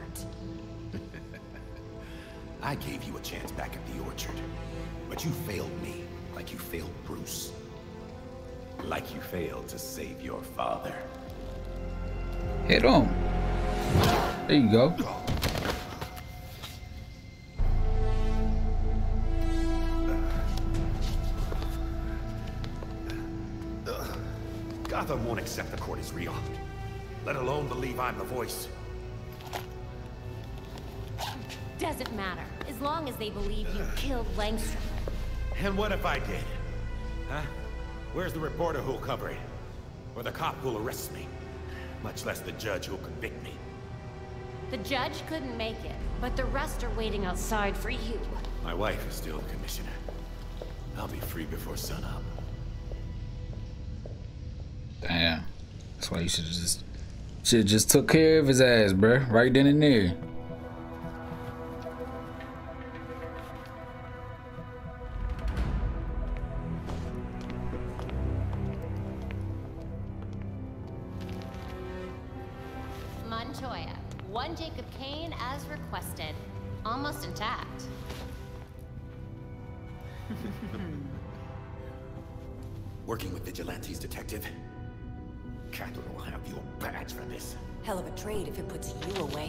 I gave you a chance back at the Orchard, but you failed me like you failed Bruce. Like you failed to save your father. Head on. There you go. Gotham won't accept the court is real, let alone believe I'm the voice. Doesn't matter, as long as they believe you killed Langstrom. And what if I did? Huh? Where's the reporter who'll cover it? Or the cop who'll arrest me? Much less the judge who'll convict me. The judge couldn't make it, but the rest are waiting outside for you. My wife is still the commissioner. I'll be free before sunup. Damn. That's why you should just should just took care of his ass, bruh. Right then and there. Montoya. One Jacob Kane as requested. Almost intact. Working with vigilantes, Detective. Catherine will have your badge for this. Hell of a trade if it puts you away.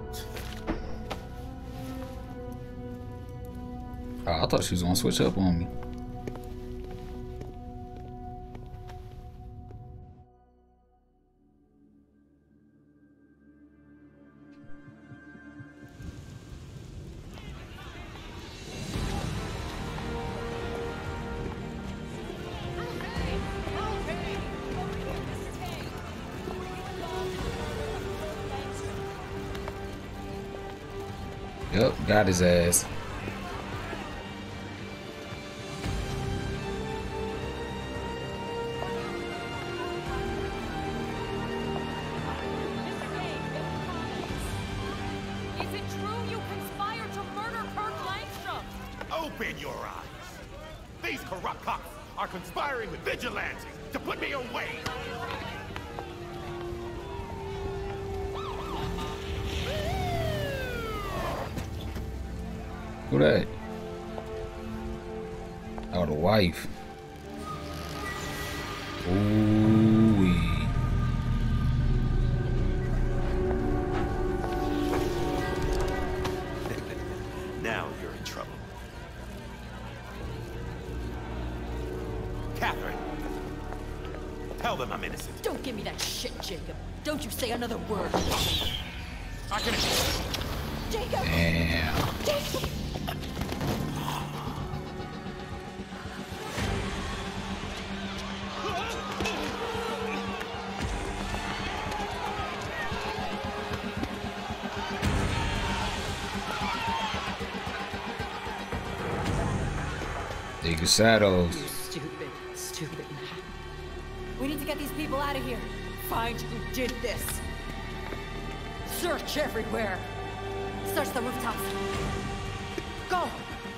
Oh, I thought she was gonna switch up on me. Yep, got his ass. Is it true you conspired to murder Kirk Langstrom? Open your eyes! These corrupt cops are conspiring with vigilantes to put me away! Who that? Oh, the wife. Ooh-wee. Now you're in trouble. Catherine! Tell them I'm innocent. Don't give me that shit, Jacob. Don't you say another word. I can... Jacob! Damn. Jacob! Take your shadows. You stupid, stupid man. We need to get these people out of here. Find who did this. Search everywhere. Search the rooftops. Go!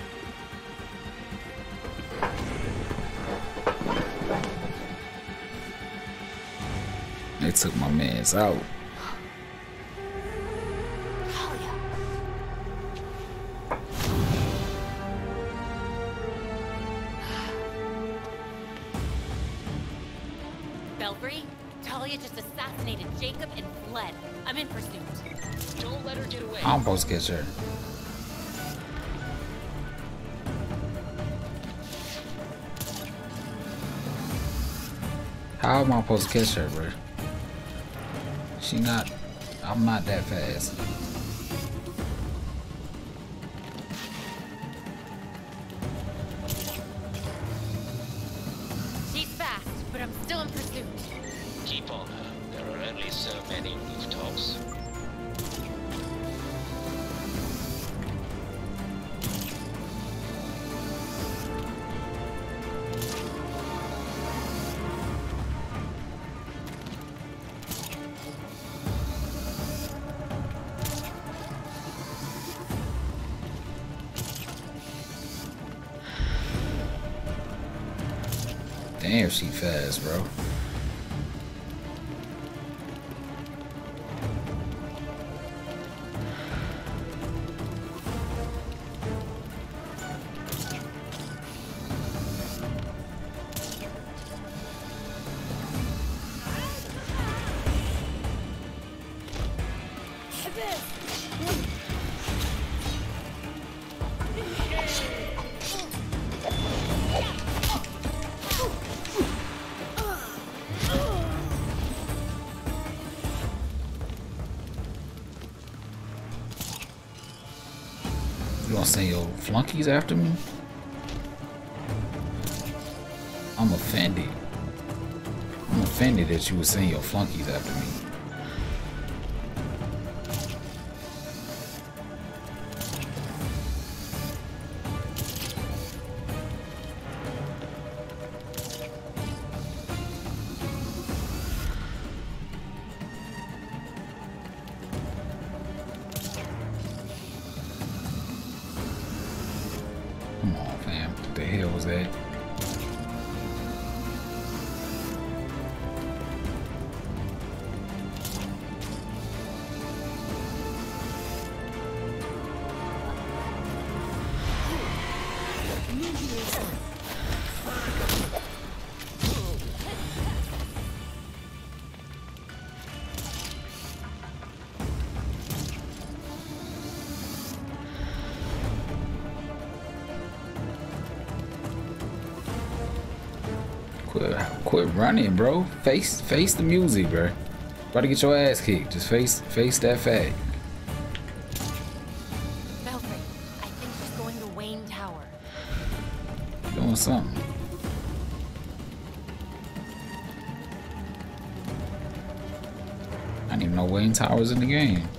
They took my mans out. Belfry, Talia just assassinated Jacob and fled. I'm in pursuit. Don't let her get away. I'm supposed to catch her. How am I supposed to catch her, bro? She not... I'm not that fast. She's fast, but I'm still in pursuit. Keep on her. There are only so many rooftops. Damn, she fast, bro. You gonna send your flunkies after me? I'm offended. I'm offended that you would send your flunkies after me. Come on, fam. What the hell was that? Quit, quit running, bro. Face, face the music, bro. About to get your ass kicked. Just face, face that fact. Belfry, I think she's going to Wayne Tower. Doing something. I didn't even know Wayne Tower's in the game.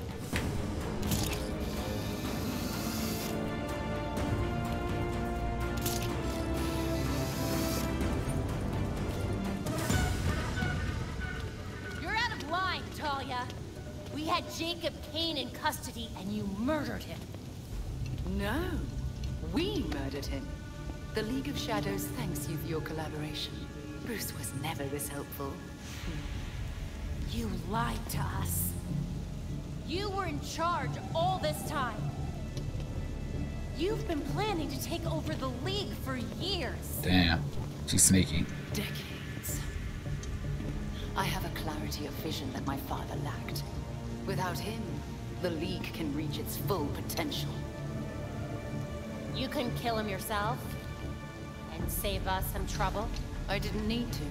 Jacob Kane in custody and you murdered him. No, we murdered him. The League of Shadows thanks you for your collaboration. Bruce was never this helpful. You lied to us. You were in charge all this time. You've been planning to take over the League for years. Damn, she's sneaky. Decades. I have a clarity of vision that my father lacked. Without him, the League can reach its full potential. You couldn't kill him yourself? And save us some trouble? I didn't need to.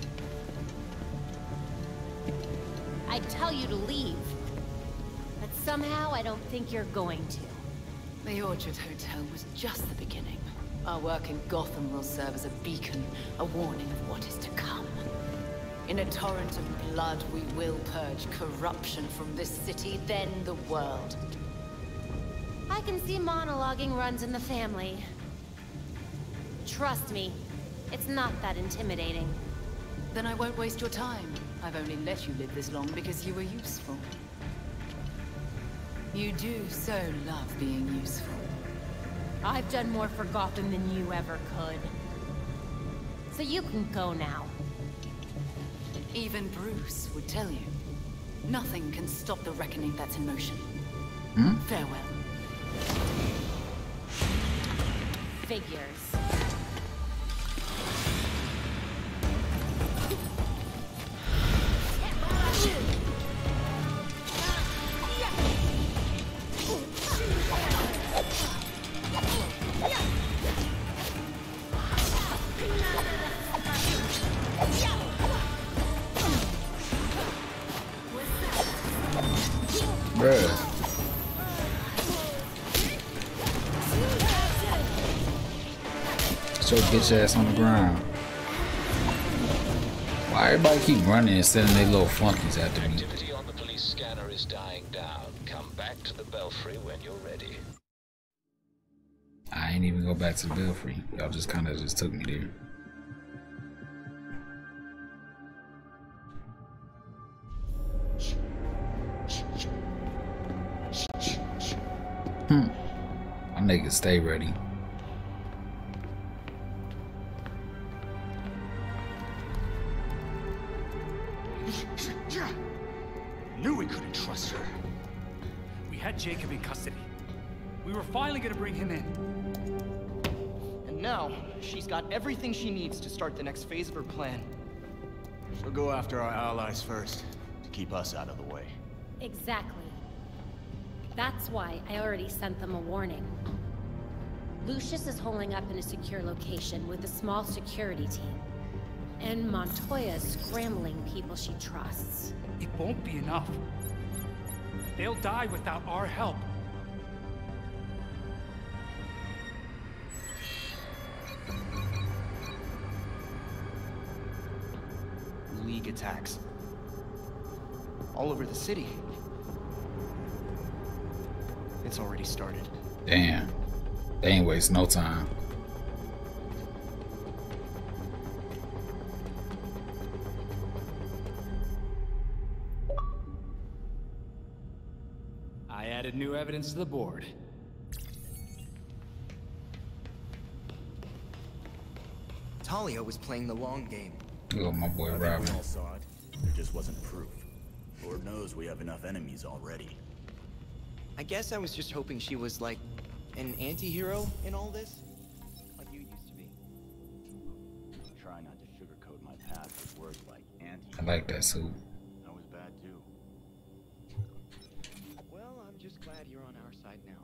I'd tell you to leave. But somehow I don't think you're going to. The Orchard Hotel was just the beginning. Our work in Gotham will serve as a beacon, a warning of what is to come. In a torrent of blood, we will purge corruption from this city, then the world. I can see monologuing runs in the family. Trust me, it's not that intimidating. Then I won't waste your time. I've only let you live this long because you were useful. You do so love being useful. I've done more for Gotham than you ever could. So you can go now. Even Bruce would tell you. Nothing can stop the reckoning that's in motion. Hmm? Farewell. Figures. Bruh. So get your ass on the ground. Why everybody keep running and sending their little flunkies after me? Activity on the police scanner is dying down. Come back to the Belfry when you're ready. I ain't even go back to the Belfry. Y'all just kind of just took me there. Hmm. My niggas stay ready. Knew we couldn't trust her. We had Jacob in custody. We were finally gonna bring him in. And now, she's got everything she needs to start the next phase of her plan. She'll go after our allies first, to keep us out of the way. Exactly. That's why I already sent them a warning. Lucius is holding up in a secure location with a small security team. And Montoya's scrambling people she trusts. It won't be enough. They'll die without our help. League attacks. All over the city. It's already started. Damn. They ain't waste no time. I added new evidence to the board. Talia was playing the long game. Oh, my boy I think Robin. we all saw it. There just wasn't proof. Lord knows we have enough enemies already. I guess I was just hoping she was like an anti-hero in all this. Like you used to be. Try not to sugarcoat my past with words like anti. I like that suit. That was bad too. Well, I'm just glad you're on our side now.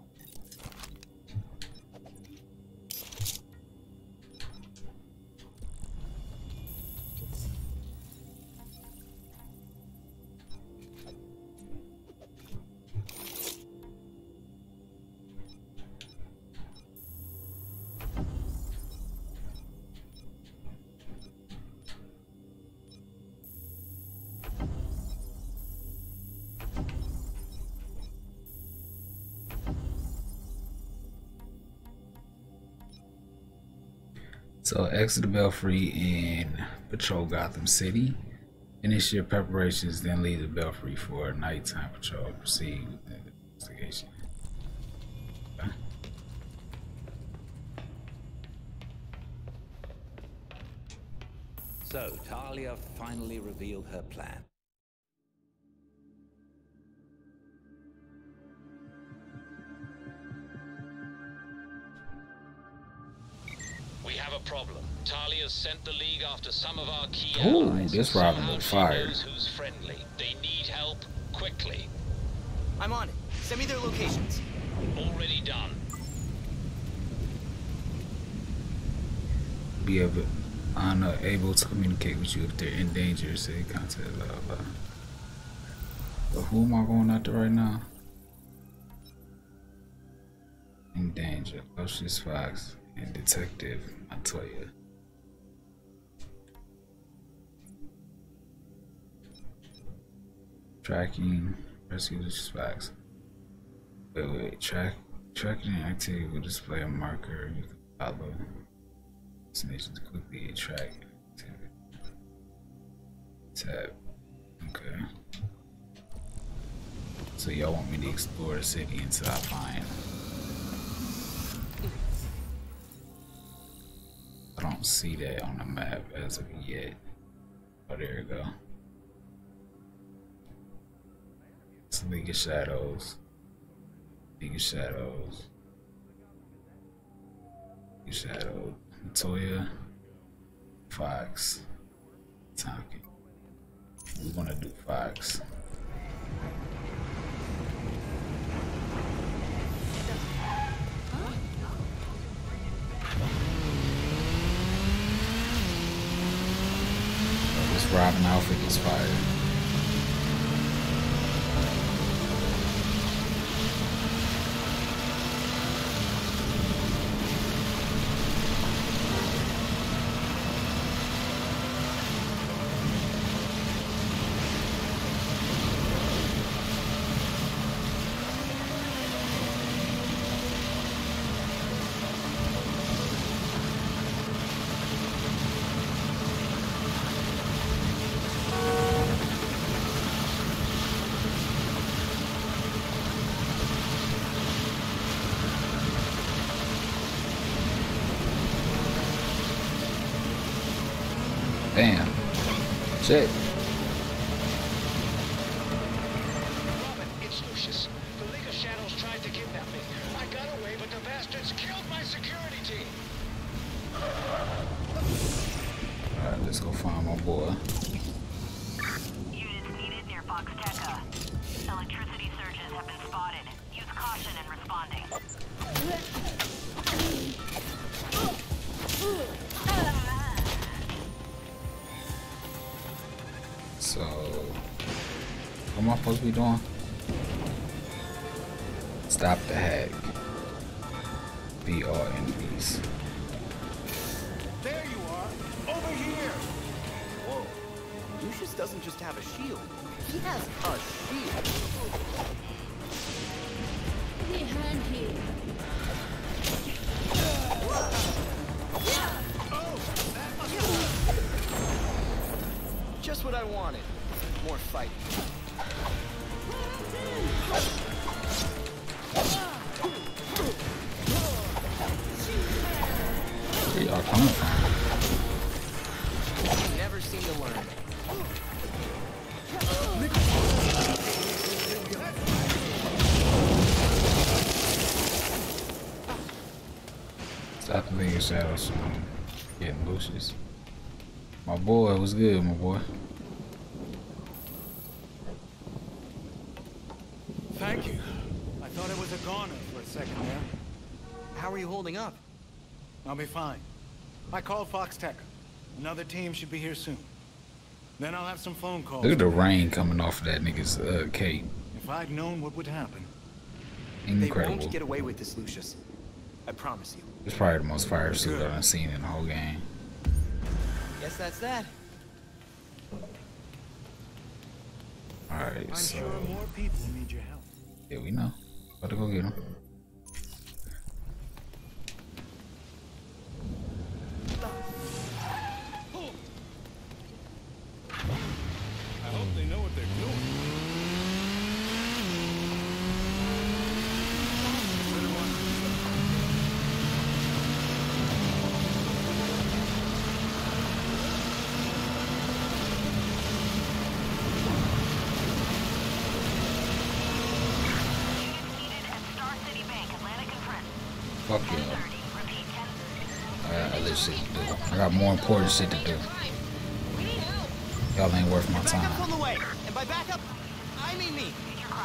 So exit the Belfry and patrol Gotham City. Finish your preparations, then leave the Belfry for a nighttime patrol. Proceed with the investigation. Okay. So, Talia finally revealed her plan. We have a problem. Talia's sent the League after some of our key Ooh, allies. this Robin Somehow was she fire. knows who's friendly. They need help quickly. I'm on it. Send me their locations. Already done. Be able, unable to communicate with you if they're in danger. Say contact. Blah, blah. But who am I going after right now? In danger. Lucius Fox and Detective Montoya. Tracking. Rescue Lucius Fox. Wait, wait. Track. Tracking activity will display a marker. You can follow destinations quickly. Track activity. Tab. Okay. So y'all want me to explore the city until I find. I don't see that on the map as of yet. Oh, there we go. It's League of Shadows. League of Shadows. League of Shadows. Montoya. Fox. Talking. We want to do Fox. This Robin outfit is fire. Damn. Shit. Robin, it's Lucius. The League of Shadows tried to kidnap me. I got away, but the bastards killed my security team. Alright, let's go find my boy. Units needed near Foxteca. Electricity surges have been spotted. Use caution in responding. So, what am I supposed to be doing? Stop the hack. Beat all enemies. There you are. Over here. Whoa. Lucius doesn't just have a shield. He has a shield. Behind here. Just what I wanted. More fighting. Where y'all coming from? Never seem to learn. Stop the League of Shadows from getting Lucius. My boy was good, my boy. Thank you. I thought I was a goner for a second there. How are you holding up? I'll be fine. I called Foxteca. Another team should be here soon. Then I'll have some phone calls. Look at the rain coming off of that nigga's uh, cape. If I'd known what would happen. Incredible. They won't get away with this, Lucius. I promise you. It's probably the most fire suit I've seen in the whole game. Guess that's that. Alright, I'm so... sure more people need your help. Yeah, we know. About to go get him. but they know what they're doing. Fuck y'all. I got other shit to do. I got more important shit to do. Y'all ain't worth my time. On the way. And by backup, I mean me.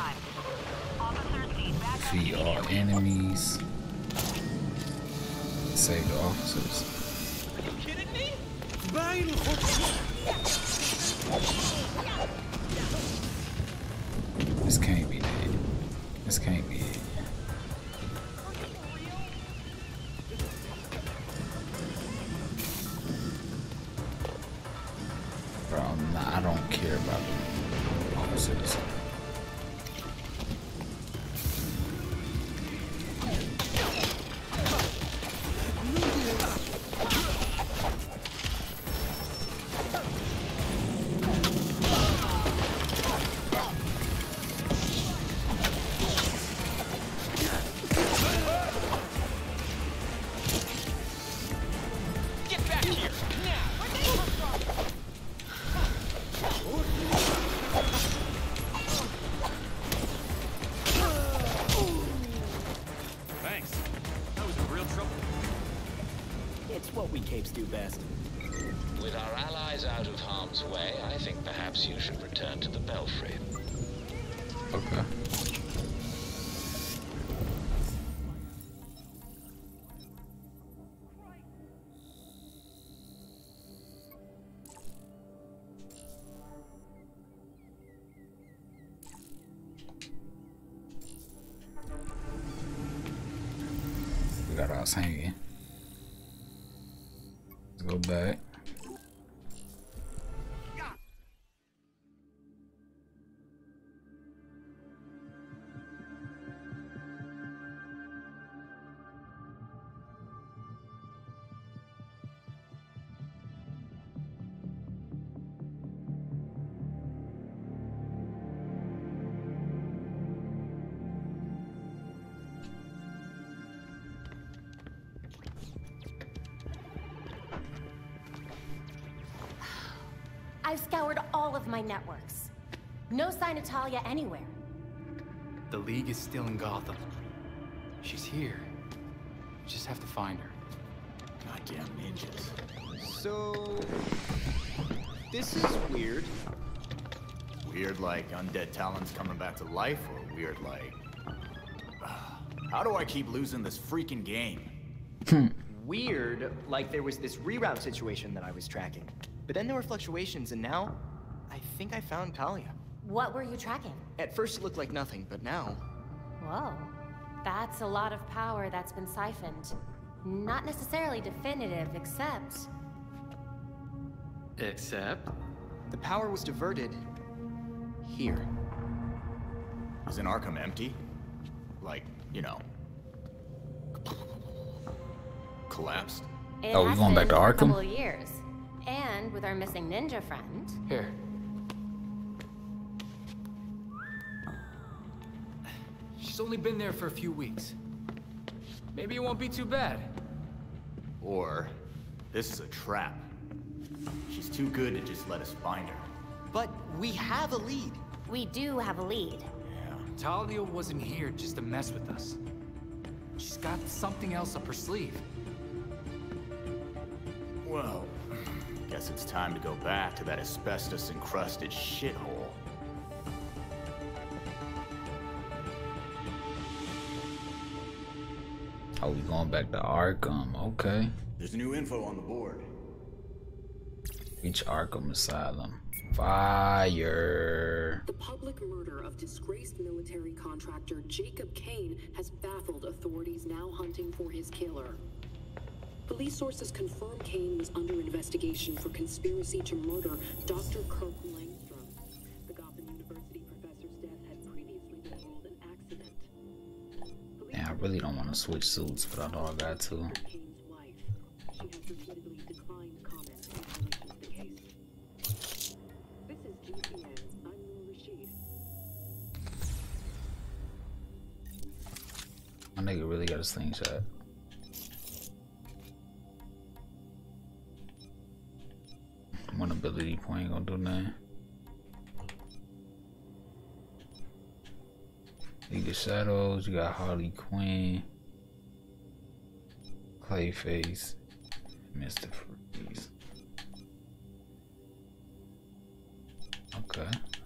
Defeat all enemies. Save the officers. Are you kidding me? This can't be dead. This can't be it. Bro, I'm not, I don't care about the officers. Do best. With our allies out of harm's way, I think perhaps you should return to the Belfry. Okay. We got us hanging. Go back. I've scoured all of my networks. No sign of Talia anywhere. The League is still in Gotham. She's here. We just have to find her. Goddamn ninjas. So... this is weird. Weird like undead talents coming back to life, or weird like... How do I keep losing this freaking game? Weird, like there was this reroute situation that I was tracking. But then there were fluctuations, and now, I think I found Talia. What were you tracking? At first it looked like nothing, but now... Whoa. That's a lot of power that's been siphoned. Not necessarily definitive, except... Except? The power was diverted... here. Isn't Arkham empty? Like, you know... collapsed? It oh, we going back to a Arkham? Couple of years. And with our missing ninja friend. Here. She's only been there for a few weeks. Maybe it won't be too bad. Or, this is a trap. She's too good to just let us find her. But we have a lead. We do have a lead. Yeah. Talia wasn't here just to mess with us. She's got something else up her sleeve. Well, guess it's time to go back to that asbestos-encrusted shithole. Oh, we going back to Arkham, okay. There's new info on the board. Reach Arkham Asylum. Fire. The public murder of disgraced military contractor Jacob Kane has baffled authorities now hunting for his killer. Police sources confirm Kane was under investigation for conspiracy to murder Doctor Kirk Langstrom. The Gotham University professor's death had previously been ruled an accident. Yeah, I really don't want to switch suits, but I know I got to. Kane's wife. She has repeatedly declined comment in relation to the case. This is G C N, nigga really got a slingshot. One ability point ain't gonna do nothing. League of Shadows, you got Harley Quinn, Clayface, Mister Freeze. Okay.